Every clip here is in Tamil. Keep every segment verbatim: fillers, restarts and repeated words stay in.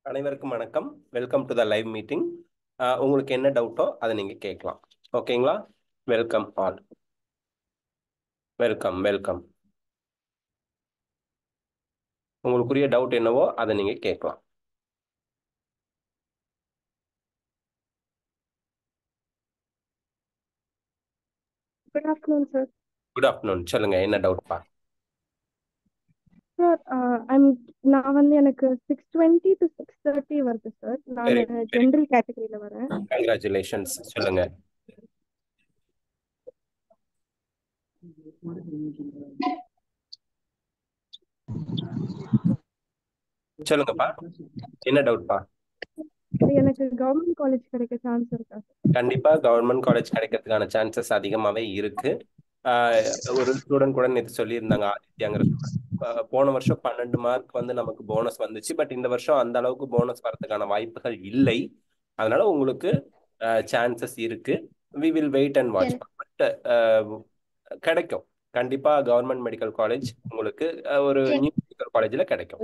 அனைவருக்கும் வணக்கம். Welcome to the live meeting. உங்களுக்கு என்ன டவுட்டோ அதை நீங்க கேட்கலாம். ஓகேங்களா? Welcome all. Welcome welcome. உங்களுக்குரிய டவுட் என்னவோ அதை நீங்க கேட்கலாம். Good afternoon, sir. Good afternoon. சொல்லுங்க, என்ன டவுட்பா? Sir, uh, I'm நான் வந்து எனக்கு six twenty to six thirty வருது சார். நான் வெரி வெரி ஜென்ரல் கேட்டகரியில வரேன். கங்க்ராச்சுலேஷன்ஸ். சொல்லுங்க சொல்லுங்கப்பா, என்ன டவுட்பா? எனக்கு கவர்மெண்ட் காலேஜ் கிடைக்க சான்ஸ் இருக்கா சார்? கண்டிப்பா கவர்மெண்ட் காலேஜ் கிடைக்கிறதுக்கான சான்சஸ் அதிகமாவே இருக்கு. ஆஹ் ஒரு ஸ்டூடெண்ட் கூட நேற்று சொல்லியிருந்தாங்க, ஆதித்யாங்கிற ஸ்டூடெண்ட். போன வருஷம் பன்னெண்டு மார்க் வந்து நமக்கு போனஸ் வந்துச்சு. பட் இந்த வருஷம் அந்த அளவுக்கு போனஸ் வரதுக்கான வாய்ப்புகள் இல்லை. அதனால உங்களுக்கு சான்சஸ் இருக்கு. We will wait and watch. But கிடைக்கும். கண்டிப்பா கவர்மெண்ட் மெடிக்கல் காலேஜ் உங்களுக்கு அஹ், ஒரு நியூ மெடிக்கல் காலேஜ்ல கிடைக்கும்.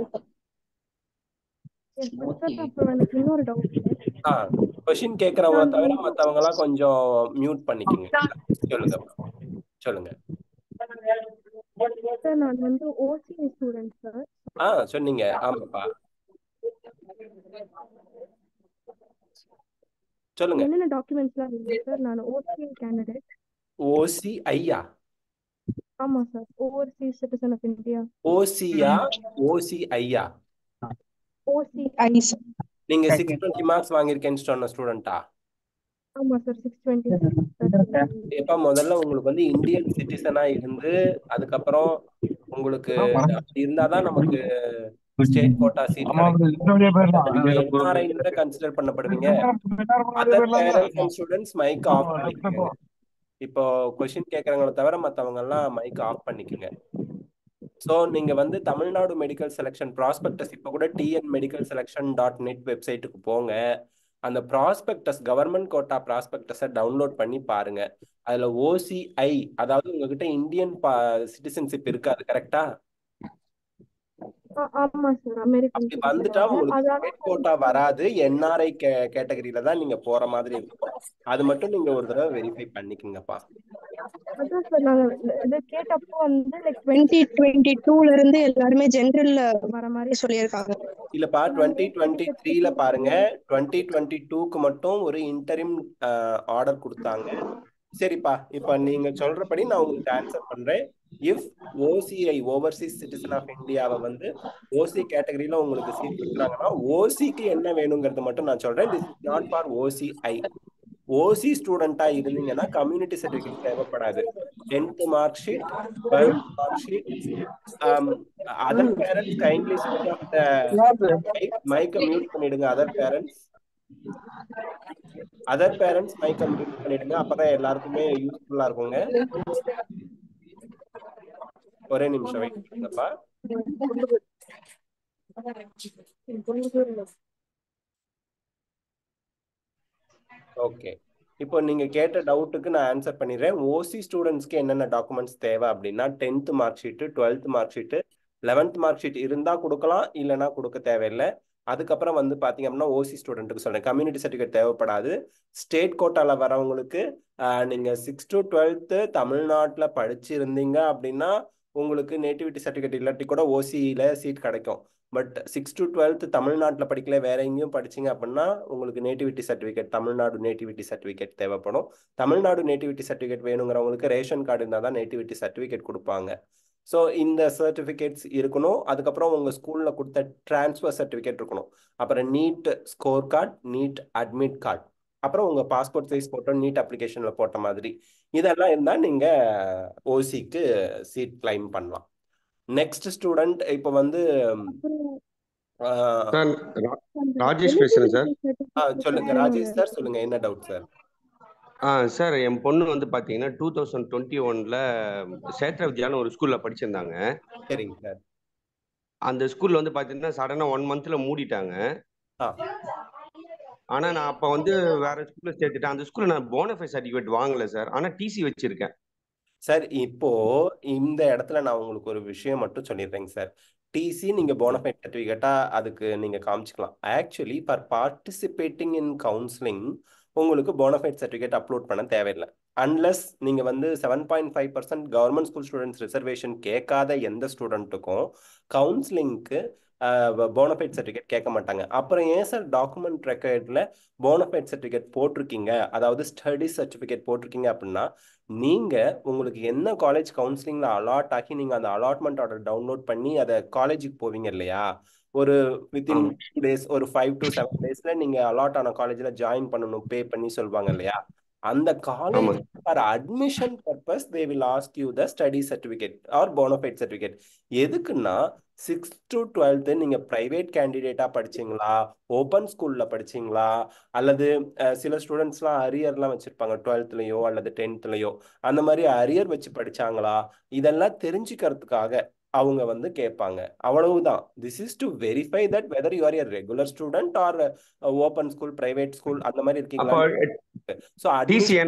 Yes, sir. Sir, அப்புறம் எனக்கு இன்னொரு டவுட் சார். ஆ கொஷின் கேட்கறவங்கள நான் தவிர வந்து மற்றவங்க எல்லாம் கொஞ்சம் மியூட் பண்ணிக்கோங்க. சொல்லுங்க சொல்லுங்க. சார் நான் வந்து ஓசிஐ ஸ்டூடெண்ட் சார். ஆ சொன்னீங்க. ஆமாப்பா, சொல்லுங்க. என்னென்ன டாக்குமெண்ட்ஸ்லாம் வேணும் சார்? நான் ஓசிஐ கேண்டிடேட். ஓசி ஐயா? ஆமாம் sir, overseas citizen of India. ஓசியா? ஓசி ஐயா? OCI sir. நீங்க சிக்ஸ் டுவெண்ட்டி மார்க்ஸ் வாங்கியிருக்கேன்னு சொன்ன ஸ்டூடெண்டா? ஆமாம் சார், சிக்ஸ் டுவெண்ட்டி. எப்ப முதல்ல உங்களுக்கு வந்து இந்தியன் சிட்டிசனா இருந்து அதுக்கப்புறம் உங்களுக்கு இருந்தாதான் நமக்கு ஸ்டேட் கோட்டா சீட் கிடைக்கும். நீங்க என்ஆர்ஐன்னு தான் கன்சிடர் பண்ணப்படுவீங்க. Other parents and students mic off பண்ணிக்கோங்க. இப்போ கொஸ்டின் கேட்கறவங்களை தவிர மற்றவங்க எல்லாம் மைக் ஆஃப் பண்ணிக்கோங்க. ஸோ நீங்க வந்து தமிழ்நாடு மெடிக்கல் செலெக்ஷன் ப்ராஸ்பெக்டஸ் இப்போ கூட TN medical selection dot net வெப்சைட்டுக்கு போங்க. அந்த ப்ராஸ்பெக்டஸ் கவர்மெண்ட் கோட்டா ப்ராஸ்பெக்டஸை டவுன்லோட் பண்ணி பாருங்க. அதுல ஓசிஐ, அதாவது உங்ககிட்ட இந்தியன் சிட்டிசன்ஷிப் இருக்காது, கரெக்டா? ஆமா சார், அமெரிக்கன் அப்படி சிட்டிசன். வந்துட்டா உங்களுக்கு ஸ்டேட் கோட்டா வராது. என்ஆர்ஐ கேட்டகரியில தான் நீங்க போற மாதிரி இருக்கும். அது மட்டும் நீங்க ஒரு தடவை வெரிஃபை பண்ணிக்கோங்கப்பா. அதான் சார், நாங்க இது கேட்டப்போ வந்து லைக் டுவெண்ட்டி டுவெண்ட்டி டூல இருந்து எல்லாருமே ஜென்ரல்ல வர மாதிரி சொல்லியிருக்காங்க. இல்லப்பா, டுவெண்ட்டி டுவெண்ட்டி த்ரீல பாருங்க. டுவெண்ட்டி டுவெண்ட்டி டூக்கு மட்டும் ஒரு இன்டரிம் ஆர்டர் கொடுத்தாங்க. சரிப்பா, இப்ப நீங்க சொல்றபடி நான் உங்களுக்கு ஆன்சர் பண்றேன். If OCI overseas citizen of இந்தியாவை வந்து ஓசி கேட்டகரியில உங்களுக்கு சீட் கொடுக்குறாங்கன்னா ஓசிக்கு என்ன வேணுங்கிறது மட்டும் நான் சொல்றேன். This is not for OCI. OC ஸ்டூடெண்டா இருந்தீங்கன்னா கம்யூனிட்டி சர்டிஃபிகேட் தேவைப்படாது. Tenth mark sheet, twelfth mark sheet. Other parents kindly ஸ்விட்ச் ஆஃப் த மைக்கை மியூட் பண்ணிடுங்க. அதர் பேரண்ட்ஸ் அதர் பேரண்ட்ஸ் மைக்கை மியூட் பண்ணிடுங்க. அப்பதான் எல்லாருக்குமே யூஸ்ஃபுல்லா இருக்குங்க. ஒரே நிமிஷம் வெயிட் பண்ணுங்கப்பா. ஓகே, இப்போ நீங்க கேட்ட டவுட்டுக்கு நான் ஆன்சர் பண்ணிடுறேன். ஓசி ஸ்டூடெண்ட்ஸ்க்கு என்னென்ன டாக்குமெண்ட்ஸ் தேவை அப்படின்னா tenth mark sheet, twelfth mark sheet, eleventh mark sheet இருந்தா கொடுக்கலாம், இல்லைன்னா கொடுக்க தேவையில்லை. அதுக்கப்புறம் வந்து பாத்தீங்க அப்படின்னா ஓசி ஸ்டூடெண்ட்டுக்கு சொல்றேன், கம்யூனிட்டி சர்டிஃபிகேட் தேவைப்படாது. ஸ்டேட் கோட்டால வரவங்களுக்கு நீங்க சிக்ஸ் டு டுவெல்த்து தமிழ்நாட்டில் படிச்சிருந்தீங்க அப்படின்னா உங்களுக்கு நேட்டிவிட்டி சர்டிஃபிகேட் இல்லாட்டி கூட ஓசியில சீட் கிடைக்கும். பட் சிக்ஸ் டு டுவெல்த் தமிழ்நாட்டில் படிக்கல, வேற எங்கேயும் படிச்சிங்க அப்படின்னா உங்களுக்கு nativity certificate, Tamil Nadu nativity certificate தேவைப்படும். தமிழ்நாடு நேட்டிவிட்டி சர்டிஃபிகேட் வேணுங்கிறவங்களுக்கு ரேஷன் கார்டு இருந்தால் தான் நேட்டிவிட்டி சர்டிஃபிகேட் கொடுப்பாங்க. ஸோ இந்த சர்டிஃபிகேட்ஸ் இருக்கணும். அதுக்கப்புறம் உங்கள் ஸ்கூலில் கொடுத்த டிரான்ஸ்ஃபர் சர்டிஃபிகேட் இருக்கணும். அப்புறம் NEET score card, NEET admit card, அப்புறம் உங்கள் பாஸ்போர்ட் சைஸ் போட்டோ நீட் அப்ளிகேஷனில் போட்ட மாதிரி இதெல்லாம் இருந்தால் நீங்கள் ஓசிக்கு சீட் கிளைம் பண்ணலாம். நெக்ஸ்ட் ஸ்டூடெண்ட் இப்போ வந்து சார் ராஜேஷ் பேசுறேன் சார். சொல்லுங்க ராஜேஷ் சார், சொல்லுங்க என்ன டவுட் சார்? ஆ சார், என் பொண்ணு வந்து பாத்தீங்கன்னா டூ தௌசண்ட் டுவெண்ட்டி ஒன்ல சேத்ர வித்யான்னு ஒரு ஸ்கூல்ல படிச்சிருந்தாங்க. சரிங்க சார். அந்த ஸ்கூல்ல வந்து பாத்தீங்கன்னா சடனா ஒன் மந்த்ல மூடிட்டாங்க. ஆனா நான் அப்ப வந்து வேற ஸ்கூல்ல சேர்த்துட்டேன். அந்த ஸ்கூல்ல நான் போனஃபைட் சர்டிஃபிகேட் வாங்கல சார், ஆனா டிசி வச்சிருக்கேன். சார் இப்போ இந்த இடத்துல நான் உங்களுக்கு ஒரு விஷயம் மட்டும் சொல்லிடுறேங்க சார். டிசி நீங்க போனஃபைட் சர்டிஃபிகேட்டா அதுக்கு நீங்க காமிச்சிக்கலாம். Actually for participating in counselling உங்களுக்கு போனஃபைட் சர்டிஃபிகேட் அப்லோட் பண்ண தேவையில்லை. அன்லெஸ் நீங்க வந்து seven point five percent government school students reservation கேட்காத எந்த ஸ்டூடெண்ட்டுக்கும் கவுன்சிலிங்க்கு போனஃபைட் சர்டிஃபிகேட் கேட்க மாட்டாங்க. அப்புறம் ஏன் சார் டாக்குமெண்ட் ரெக்கார்டில் போனஃபைட் சர்டிஃபிகேட் போட்டிருக்கீங்க, அதாவது ஸ்டடி சர்டிஃபிகேட் போட்டிருக்கீங்க அப்படின்னா நீங்க உங்களுக்கு என்ன காலேஜ் கவுன்சிலிங்ல அலாட் ஆகி நீங்க அந்த அலாட்மெண்ட் ஆர்டர் டவுன்லோட் பண்ணி அதை காலேஜுக்கு போவீங்க இல்லையா, ஒரு வித்தின் டேஸ் ஒரு ஃபைவ் டு செவன் டேஸ்ல நீங்க அலாட் ஆன காலேஜ்ல ஜாயின் பண்ணணும் பே பண்ணி சொல்லுவாங்க இல்லையா, அந்த college for admission purpose they will ask you the study certificate or bonafide certificate. எதுக்குன்னா சிக்ஸ்த் டு டுவெல்த்து நீங்க பிரைவேட் கேண்டிடேட்டா படிச்சீங்களா, ஓப்பன் ஸ்கூல்ல படிச்சீங்களா, அல்லது சில ஸ்டூடெண்ட்ஸ்லாம் அரியர்லாம் வச்சிருப்பாங்க டுவெல்த்லயோ அல்லது டென்த்லயோ, அந்த மாதிரி அரியர் வச்சு படிச்சாங்களா, இதெல்லாம் தெரிஞ்சுக்கிறதுக்காக அவங்க வந்து கேட்பாங்க. அவ்வளவுதான். This is to verify that whether you are a regular student or open school private school அந்த மாதிரி இருக்கீங்களா. So admission,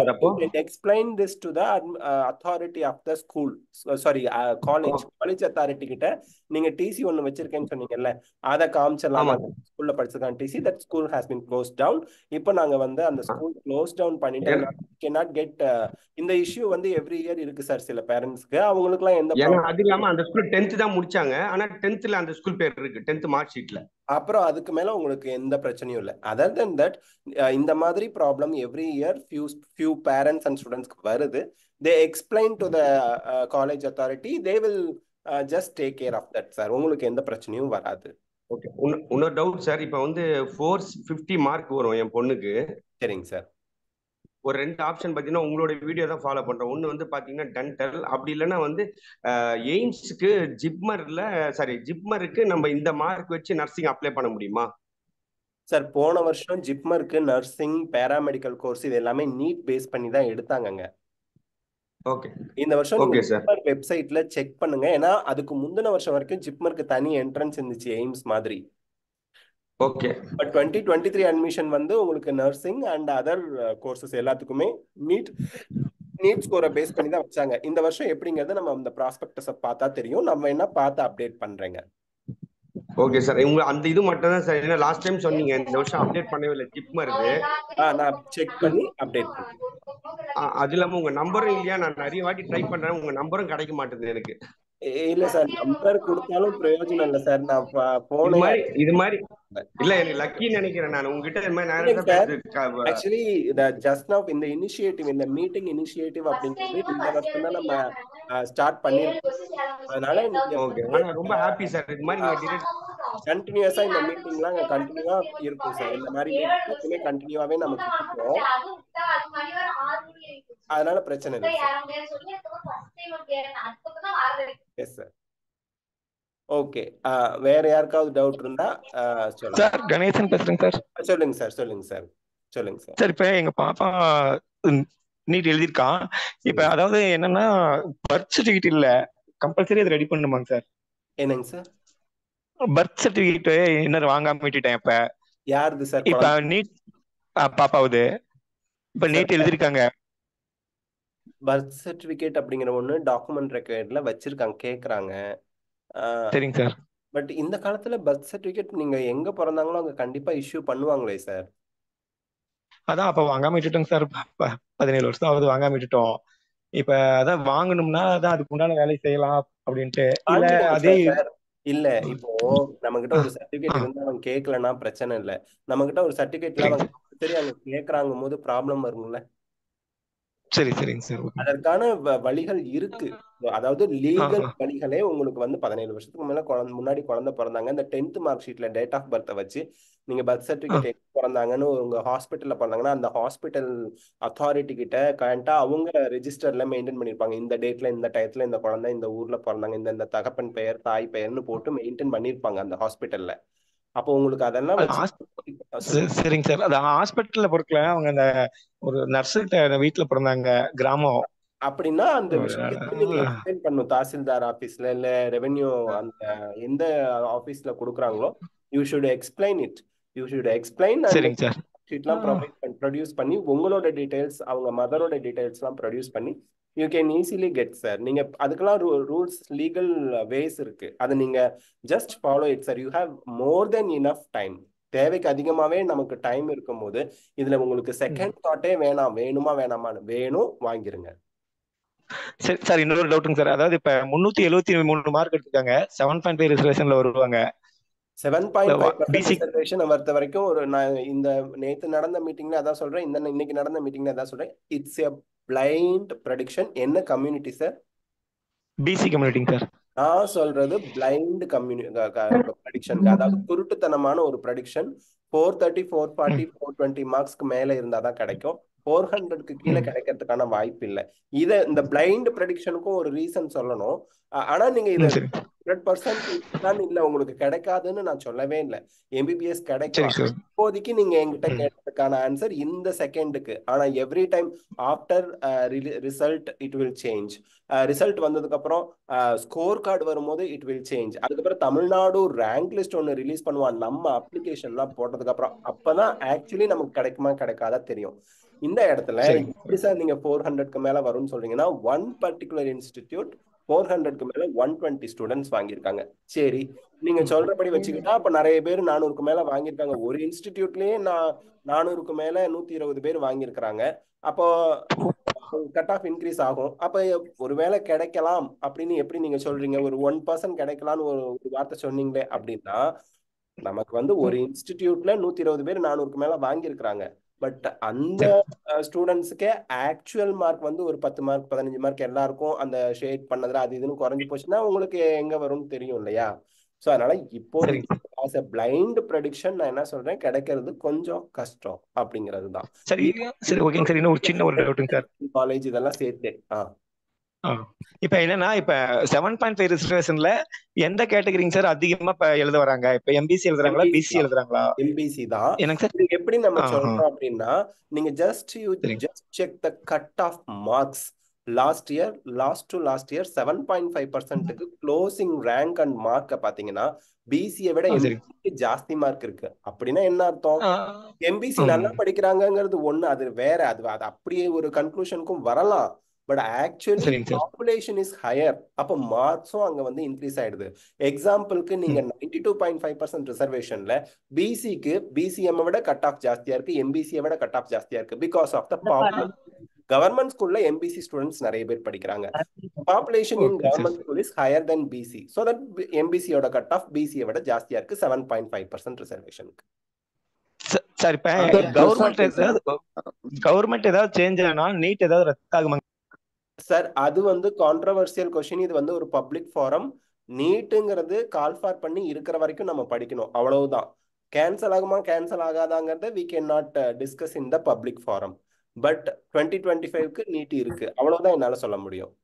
explain this to the uh, authority of the school, so, sorry uh, college oh. college authority கிட்ட நீங்க டிசி ஒன்னு வச்சிருக்கேன்னு சொன்னீங்கல்ல, அத காமிச்சலாம். ஸ்கூல்ல படிச்சிருக்கான் TC, that school has been closed down. இப்போ நாங்க வந்து அந்த ஸ்கூல் க்ளோஸ் டவுன் பண்ணிட்டோம். cannot get uh, இந்த இஷ்யூ வந்து எவ்ரி இயர் இருக்கு சார் சில பேரண்ட்ஸ்க்கு. அவங்களுக்குலாம் எந்த ப்ராப்ளம் அது இல்லாம அந்த ஸ்கூல் டென்த் தான் முடிச்சாங்க, ஆனா டென்த்ல அந்த ஸ்கூல் பேர் இருக்கு டென்த் மார்க் ஷீட்ல. அப்புறம் அதுக்கு மேல உங்களுக்கு எந்த பிரச்சனையும் இல்லை. அதர் தென் தட் இந்த மாதிரி problem every year few few parents and ஸ்டூடெண்ட்ஸ்க்கு வருது. They explain to the college authority, they will just take care of that sir. உங்களுக்கு எந்த பிரச்சனையும் வராது. ஓகே. இன்னொரு டவுட் சார், இப்போ வந்து ஃபோர் ஃபிஃப்டி மார்க் வரும் என் பொண்ணுக்கு. சரிங்க சார். ஒரு ரெண்டு ஆப்ஷன் பார்த்தீங்கன்னா உங்களோட வீடியோ தான் ஃபாலோ பண்றோம். ஒன்று வந்து பார்த்தீங்கன்னா டென்டல், அப்படி இல்லைன்னா வந்து எய்ம்ஸுக்கு ஜிப்மர்ல சாரி ஜிப்மருக்கு நம்ம இந்த மார்க் வச்சு நர்சிங் அப்ளை பண்ண முடியுமா சார்? போன வருஷம் ஜிப்மருக்கு நர்சிங் பேராமெடிக்கல் கோர்ஸ் இது எல்லாமே நீட் பேஸ் பண்ணி தான் எடுத்தாங்கங்க. ஓகே. இந்த வருஷம் ஓகே சார், ஜிப்மர் வெப்சைட்ல செக் பண்ணுங்க. ஏன்னா அதுக்கு முந்தின வருஷம் வரைக்கும் ஜிப்மருக்கு தனி என்ட்ரன்ஸ் இருந்துச்சு எய்ம்ஸ் மாதிரி. Okay. But twenty twenty three admission வந்து உங்களுக்கு நர்சிங் அண்ட் அதர் கோர்சஸ் எல்லாத்துக்குமே நீட் நீட் ஸ்கோரை பேஸ் பண்ணி தான் வச்சாங்க. இந்த வருஷம் எப்படிங்கிறது நம்ம அந்த ப்ராஸ்பெக்டஸை பார்த்தா தெரியும். நம்ம என்ன பார்த்து அப்டேட் பண்றேங்க. Okay sir. உங்க அந்த இது மட்டும் தான் சார், ஏன்னா லாஸ்ட் டைம் சொன்னீங்க இந்த வருஷம் அப்டேட் பண்ணவே இல்லை ஜிப்மருக்கு. ஆ நான் செக் பண்ணி அப்டேட் பண்றேன். அது இல்லாம உங்க நம்பரும் இல்லையா, நான் நிறைய வாட்டி ட்ரை பண்றேன், உங்க நம்பரும் கிடைக்க மாட்டேங்குது எனக்கு. இல்ல சார், நம்பர் கொடுத்தாலும் பிரயோஜனம் இல்ல சார். நான் போன் மாதிரி இது மாதிரி இல்ல எனக்கு லக்கி நினைக்கிறேன் நான் உங்ககிட்ட இந்த மாதிரி நேரா ஆக்சுவலி தி ஜஸ்ட் நவ இந்த இனிஷியேட்டிவ் இந்த மீட்டிங் இனிஷியேட்டிவ் அப்படிங்கிறது இந்த வருஷம் தான் நம்ம ஸ்டார்ட் பண்ணிருக்கோம். அதனால நீங்க ஓகே, நான் ரொம்ப ஹாப்பி சார். இது மாதிரி நீங்க டைரக்ட் கண்டினியூஸா இந்த மீட்டிங்லாம் கண்டினியூவா இருக்கும் சார். இந்த மாதிரி மீட்டிங்மே கண்டினியூவாவே நமக்கு இருக்கும். அதனால பிரச்சனை இல்லை எஸ் சார். ஓகே, வேற யாருக்காவது டவுட் இருந்தா சொல்லுங்க சார். கணேசன் பேசுறேங்க சார். சொல்லுங்க சார். சொல்லுங்க சார். சொல்லுங்க சார். சார் இப்ப எங்க பாப்பா நீட் எழுதிருக்கான். இப்ப அதாவது என்னன்னா பர்த் சர்டிபிகேட் இல்ல, கம்பல்சரி அதை ரெடி பண்ணுமாங்க சார்? என்னங்க சார்? பர்த் சர்டிபிகேட் இன்னும் வாங்காம விட்டுட்டேன். இப்ப யாருது சார்? இப்ப நீட் பாப்பாவுது. இப்ப நீட் எழுதிருக்காங்க. பர்த் சர்டிபிகேட் அப்படிங்கிற ஒண்ணு டாக்குமெண்ட் ரெக்கார்ட்ல வச்சிருக்காங்க, கேக்குறாங்க. சரிங்க சார். பட் இந்த காலத்துல பர்த் சர்டிபிகேட் நீங்க எங்க பிறந்தாங்களோ அங்க கண்டிப்பா இஷ்யூ பண்ணுவாங்களே சார். அதான் அப்ப வாங்காம விட்டுட்டோங்க சார். பதினேழு வருஷம் ஆகுது வாங்காம விட்டுட்டோம். இப்ப அதான் வாங்கணும்னா அதான் அதுக்கு உண்டான வேலை செய்யலாம் அப்படின்ட்டு. இல்ல அதே இல்ல இப்போ நம்ம கிட்ட ஒரு சர்டிபிகேட் இருந்தா அவங்க கேட்கலன்னா பிரச்சனை இல்ல. நம்ம கிட்ட ஒரு சர்டிபிகேட்ல அவங்க சரி அவங்க கேக்குறாங்க போது ப்ராப்ளம் வரும்ல. சரி சரிங்க சார். அதற்கான வழிகள் இருக்கு. அதாவது லீகல் வழிகளே உங்களுக்கு வந்து பதினேழு வருஷத்துக்கு மேல குழந்தை முன்னாடி குழந்தை பிறந்தாங்க, இந்த டென்த் மார்க் ஷீட்ல டேட் ஆஃப் பர்த்தை வச்சு நீங்க பர்த் சர்டிபிகேட் எங்க பிறந்தாங்கன்னு உங்க ஹாஸ்பிட்டல்ல பிறந்தாங்கன்னா அந்த ஹாஸ்பிட்டல் அத்தாரிட்டி கிட்ட கரெக்டா அவங்க ரெஜிஸ்டர்ல மெயின்டைன் பண்ணிருப்பாங்க. இந்த டேட்ல இந்த டயத்துல இந்த குழந்தை இந்த ஊர்ல பிறந்தாங்க, இந்த இந்த தகப்பன் பெயர் தாய் பெயர்னு போட்டு மெயின்டைன் பண்ணிருப்பாங்க அந்த ஹாஸ்பிட்டல்ல. அப்போ உங்களுக்கு அதெல்லாம் சரிங்க சார். அது ஹாஸ்பிட்டல்ல பொறுக்கல, அவங்க அந்த ஒரு நர்ஸ் கிட்ட வீட்டுல பிறந்தாங்க கிராமம் அப்படின்னா அந்த விஷயத்தை நீங்க எக்ஸ்பிளைன் பண்ணும் தாசில்தார் ஆபீஸ்ல இல்ல ரெவென்யூ அந்த எந்த ஆபீஸ்ல கொடுக்குறாங்களோ you should explain it you should explain. சரிங்க சார். ஷீட்லாம் ப்ரொவைட் பண்ணி ப்ரொடியூஸ் பண்ணி உங்களோட டீடைல்ஸ் அவங்க மதரோட டீடைல்ஸ்லாம் ப்ரொடியூஸ் பண்ணி you can easily get sir. நீங்க அதுக்கெல்லாம் ரூல்ஸ் லீகல் வேஸ் இருக்கு, அதை நீங்க just follow it sir. You have more then enough time. தேவைக்கு அதிகமாவே நமக்கு டைம் இருக்கும் போது இதுல உங்களுக்கு செகண்ட் தாட்டே வேணாம், வேணுமா வேணாமான்னு, வேணும் வாங்கிருங்க. சரி சார், இன்னொரு டவுட்டுங்க சார். அதாவது இப்ப முன்னூத்தி எழுபத்தி மூணு மார்க் எடுத்துக்காங்க, செவன் பாயிண்ட் ஃபைவ் ரிசர்வேஷன்ல வருவாங்க. Seven point five percent BC reservation பொறுத்த வரைக்கும் ஒரு நான் இந்த நேத்து நடந்த மீட்டிங்ல அதான் சொல்றேன், இந்த இன்னைக்கு நடந்த மீட்டிங்ல அதான் சொல்றேன். It's a blind prediction. என்ன கம்யூனிட்டி சார்? பிசி கம்யூனிட்டிங்க சார். நான் சொல்றது பிளைண்ட் கம்யூனி ப்ரெடிக்ஷன், அதாவது குருட்டுத்தனமான ஒரு prediction. Four thirty four forty four twenty மார்க்ஸ்க்கு மேல இருந்தாதான் கிடைக்கும். ஃபோர் ஹண்ட்ரட்க்கு கீழே கிடைக்கிறதுக்கான வாய்ப்பு இல்லை. இதை இந்த பிளைண்ட் ப்ரெடிக்ஷனுக்கும் ஒரு ரீசன் சொல்லணும். ஆனா நீங்க இதை ஹண்ட்ரட் பர்சன்ட் தான் இல்ல உங்களுக்கு கிடைக்காதுன்னு நான் சொல்லவே இல்லை. எம்பிபிஎஸ் கிடைக்கலாம். இப்போதைக்கு நீங்க என்கிட்ட கேட்டதுக்கான ஆன்சர் இந்த செகண்டுக்கு. ஆனா every time after result it will change. Result வந்ததுக்கு அப்புறம் ஸ்கோர் கார்டு வரும்போது இட் வில் சேஞ்ச். அதுக்கப்புறம் தமிழ்நாடு ரேங்க் லிஸ்ட் ஒன்று ரிலீஸ் பண்ணுவான் நம்ம அப்ளிகேஷன்லாம் போட்டதுக்கு அப்புறம். அப்பதான் ஆக்சுவலி நமக்கு கிடைக்குமா கிடைக்காதா தெரியும். இந்த இடத்துல எப்படி சார் நீங்க ஃபோர் ஹண்ட்ரட்க்கு மேல வரும்னு சொல்றீங்கன்னா, ஒன் பர்டிகுலர் இன்ஸ்டிடியூட் ஃபோர் ஹண்ட்ரட்க்கு மேல ஒன் டுவெண்ட்டி ஸ்டூடெண்ட்ஸ் வாங்கியிருக்காங்க. சரி, நீங்க சொல்றபடி வச்சுக்கிட்டா அப்ப நிறைய பேர் நானூறுக்கு மேல வாங்கியிருக்காங்க. ஒரு இன்ஸ்டிடியூட்லயே நான் நானூறுக்கு மேல நூத்தி இருபது பேர் வாங்கியிருக்கிறாங்க. அப்போ கட் ஆஃப் இன்க்ரீஸ் ஆகும். அப்ப ஒருவேளை கிடைக்கலாம் அப்படின்னு எப்படி நீங்க சொல்றீங்க? ஒரு ஒன் பர்சன்ட் கிடைக்கலாம்னு ஒரு வார்த்தை சொன்னீங்களே அப்படின்னா, நமக்கு வந்து ஒரு இன்ஸ்டிடியூட்ல நூத்தி இருபது பேர் நானூறுக்கு மேல வாங்கியிருக்கிறாங்க. பட் அந்த ஸ்டூடெண்ட்ஸுக்கே ஆக்சுவல் மார்க் வந்து ஒரு பத்து மார்க் பதினஞ்சு மார்க் எல்லாருக்கும் அந்த ஷேட் பண்ணதுல அது இதுன்னு குறைஞ்சு போச்சுன்னா உங்களுக்கு எங்க வரும்னு தெரியும் இல்லையா? ஸோ அதனால இப்போதைக்கு ஆஸ் எ பிளைண்ட் ப்ரெடிக்ஷன் நான் என்ன சொல்றேன், கிடைக்கிறது கொஞ்சம் கஷ்டம் அப்படிங்கிறது தான். சரி சரி ஓகேங்க சார். இன்னும் ஒரு சின்ன ஒரு டவுட்டுங்க சார். காலேஜ் இதெல்லாம் சேர்த்து ஆ இப்ப என்னன்னா, இப்ப செவன் பாயிண்ட் ஃபைவ் ரிசர்வேஷன்ல எந்த கேட்டகரிங்க சார் அதிகமா இப்ப எழுத வராங்க? இப்ப எம்பிசி எழுதுறாங்களா, பிசி எழுதுறாங்களா? எம்பிசி தான். என்னங்க சார்? இது எப்படி நம்ம சொல்றோம் அப்படின்னா, நீங்க just you just check the cut off marks. Last year last to last year seven point five பர்சன்ட்டுக்கு க்ளோசிங் ரேங்க் அண்ட் மார்க்கை பாத்தீங்கன்னா பிசியை விட எம்பிசிக்கு ஜாஸ்தி மார்க் இருக்கு. அப்படின்னா என்ன அர்த்தம்? எம்பிசி நல்லா படிக்கிறாங்கிறது ஒண்ணு, அது வேற. அது அது அப்படியே ஒரு கன்க்ளூஷனுக்கும் வரலாம். But actually population is higher. அப்போ மார்க்ஸும் அங்க வந்து இன்க்ரீஸ் ஆயிடுது. எக்ஸாம்பிளுக்கு நீங்க ninety two point five percent ரிசர்வேஷன்ல பிசிக்கு பிசிஎம் விட கட் ஆஃப் ஜாஸ்தியா இருக்கு, எம்பிசியை விட கட் ஆஃப் ஜாஸ்தியா இருக்கு. Because of the population. Government ஸ்கூல்ல எம்பிசி ஸ்டூடெண்ட்ஸ் நிறைய பேர் படிக்கிறாங்க. Population in government school is higher than BC. So that எம்பிசியோட கட் ஆஃப் பிசியை விட ஜாஸ்தியா இருக்கு செவன் பாயிண்ட் ஃபைவ் பர்சன்ட் ரிசர்வேஷனுக்கு. சார் இப்ப கவர்மெண்ட் ஏதாவது கவர்மெண்ட் ஏதாவது சேஞ்ச் ஆனா நீட் ஏதாவது ரத்து ஆகுமா சார்? அது வந்து கான்ட்ரவர்சியல் கொஸ்டின். இது வந்து ஒரு பப்ளிக் ஃபாரம். நீட்டுங்கிறது கால் ஃபார் பண்ணி இருக்கிற வரைக்கும் நம்ம படிக்கணும், அவ்வளவுதான். கேன்சல் ஆகுமா கேன்சல் ஆகாதாங்கிறத we cannot discuss in the public forum. But twenty twenty ஃபைவ்க்கு நீட் இருக்கு, அவ்வளவுதான் என்னால சொல்ல முடியும்.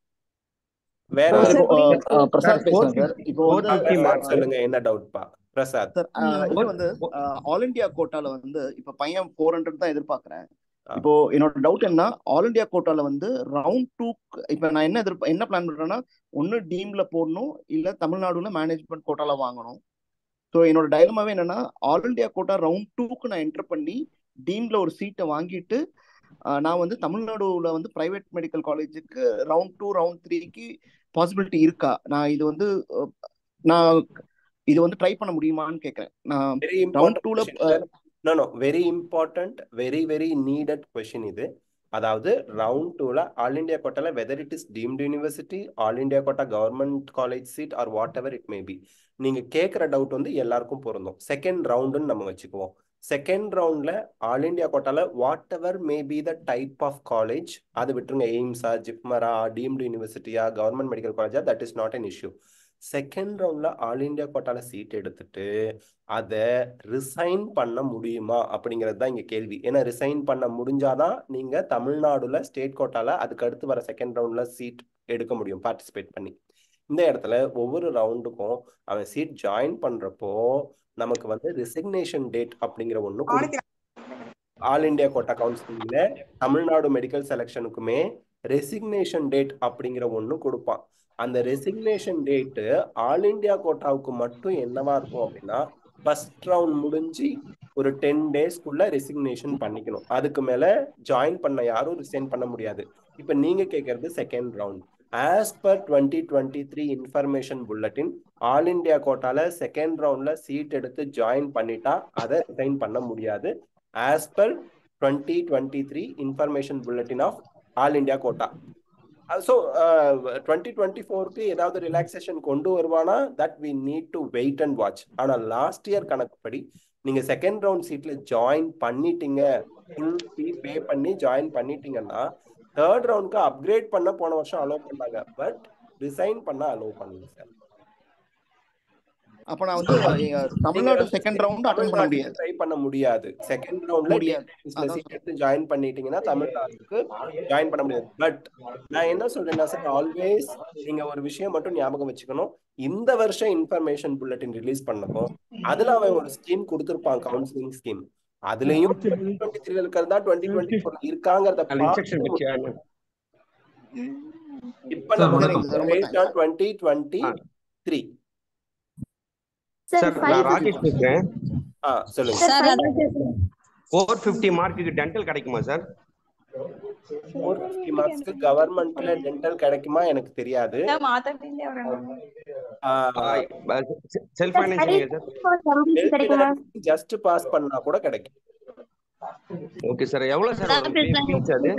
வேற பிரசாத் பேசுறேன் சார். இப்போ வந்து சொல்லுங்க, என்ன டவுட்பா பிரசாத்? சார் இது வந்து ஆல் இந்தியா கோட்டால வந்து இப்ப பையன் ஃபோர் ஹண்ட்ரட் தான் எதிர்பார்க்கிறேன். இப்போ என்னோட டவுட் என்ன, ஆல் இந்தியா கோட்டால வந்து ரவுண்ட் டூ இப்ப நான் என்ன எதிர்ப்ப என்ன பிளான் பண்றேன்னா, ஒன்னு டீம்ல போடணும், இல்ல தமிழ்நாடுல மேனேஜ்மெண்ட் கோட்டால வாங்கணும். ஸோ என்னோட டைலமாவே என்னன்னா, ஆல் இந்தியா கோட்டா ரவுண்ட் டூக்கு நான் என்டர் பண்ணி டீம்ல ஒரு சீட்டை வாங்கிட்டு நான் வந்து தமிழ்நாடுல வந்து பிரைவேட் மெடிக்கல் காலேஜுக்கு ரவுண்ட் டூ ரவுண்ட் த்ரீக்கு பாசிபிலிட்டி இருக்கா? நான் இது வந்து நான் இது வந்து ட்ரை பண்ண முடியுமான்னு கேட்கறேன். நான் ரவுண்ட் டூல no no very important, very very needed question இது. அதாவது ரவுண்ட் டூல ஆல் இண்டியா கோட்டால whether it is deemed university, all India quota government college seat or whatever it may be, நீங்க கேட்குற டவுட் வந்து எல்லாருக்கும் பொருந்தும். செகண்ட் ரவுண்டுன்னு நம்ம வச்சுக்குவோம். செகண்ட் ரவுண்ட்ல ஆல் இண்டியா கோட்டால whatever may be the type of college, அது விட்டுருங்க. எய்ம்ஸா, ஜிப்மரா, டீம்டு யூனிவர்சிட்டியா, கவர்மெண்ட் மெடிக்கல் காலேஜா, that is not an issue. Second ரவுண்ட்ல ஆல் இண்டியா கோட்டால சீட் எடுத்துட்டு அதை ரிசைன் பண்ண முடியுமா அப்படிங்கிறது தான் இங்க கேள்வி. ஏன்னா ரிசைன் பண்ண முடிஞ்சாதான் நீங்க தமிழ்நாடுல ஸ்டேட் கோட்டால அதுக்கு அடுத்து வர செகண்ட் ரவுண்ட்ல சீட் எடுக்க முடியும், பார்ட்டிசிபேட் பண்ணி. இந்த இடத்துல ஒவ்வொரு ரவுண்டுக்கும் அவன் சீட் ஜாயின் பண்றப்போ நமக்கு வந்து ரெசிக்னேஷன் டேட் அப்படிங்கிற ஒண்ணு கொடுக்கும். ஆல் இண்டியா கோட்டா கவுன்சிலிங்ல தமிழ்நாடு மெடிக்கல் செலெக்ஷனுக்குமே ரெசிக்னேஷன் டேட் அப்படிங்கிற ஒண்ணு கொடுப்பான். அந்த ரெசிக்னேஷன் டேட்டு ஆல் இண்டியா கோட்டாவுக்கு மட்டும் என்னவா இருக்கும் அப்படின்னா, ஃபர்ஸ்ட் ரவுண்ட் முடிஞ்சு ஒரு டென் டேஸ்க்குள்ள ரெசிக்னேஷன் பண்ணிக்கணும். அதுக்கு மேல ஜாயின் பண்ண யாரும் ரிசைன் பண்ண முடியாது. இப்ப நீங்க கேட்கறது second round. As per twenty twenty three information bulletin all India கோட்டால செகண்ட் ரவுண்ட்ல சீட் எடுத்து ஜாயின் பண்ணிட்டா அதை ரிசைன் பண்ண முடியாது. As per twenty twenty three information bulletin of all India quota. So twenty twenty ஃபோருக்கு ஏதாவது ரிலாக்ஸேஷன் கொண்டு வருவானா, that we need to wait and watch. ஆனால் லாஸ்ட் இயர் கணக்குப்படி நீங்க செகண்ட் ரவுண்ட் சீட்ல ஜாயின் பண்ணிட்டீங்க, ஃபுல் ஃபீ பே பண்ணி ஜாயின் பண்ணிட்டீங்கன்னா தேர்ட் ரவுண்டுக்கு அப்கிரேட் பண்ண போன வருஷம் அலோவ் பண்ணாங்க, பட் ரிசைன் பண்ண அலோவ் பண்ணல சார். அப்ப நான் வந்து தமிழ்நாடு செகண்ட் ரவுண்ட் அட்டெண்ட் பண்ண முடியாது, ட்ரை பண்ண முடியாது. செகண்ட் ரவுண்ட்ல முடியாது. சீட் எடுத்து ஜாயின் பண்ணிட்டீங்கன்னா தமிழ்நாட்டுக்கு ஜாயின் பண்ண முடியாது. பட் நான் என்ன சொல்றேன்னா சார், ஆல்வேஸ் நீங்க ஒரு விஷயம் மட்டும் ஞாபகம் வச்சுக்கணும். இந்த வருஷம் இன்ஃபர்மேஷன் புல்லட்டின் ரிலீஸ் பண்ணதும் அதுல அவன் ஒரு ஸ்கீம் கொடுத்திருப்பான், கவுன்சிலிங் ஸ்கீம். அதுலயும் டுவெண்ட்டி டுவெண்ட்டி த்ரீல இருக்கிறதா டுவெண்ட்டி டுவெண்ட்டி ஃபோர் இருக்காங்கிறத இப்ப நம்ம டுவெண்ட்டி டுவெண்ட்டி த்ரீ. சார் நான் ராகேஷ் பேசுறேன். ஆ சொல்லுங்க சார். ஃபோர் ஃபிஃப்டி மார்க்குக்கு டென்டல் கிடைக்குமா சார்? ஃபோர் ஃபிஃப்டி மார்க்ஸ்க்கு கவர்மெண்ட்ல டென்டல் கிடைக்குமா எனக்கு தெரியாது. Self financing sir, just pass பண்ணா கூட கிடைக்கும். Okay sir. எவ்வளவு சார் ஃபீஸ் அது?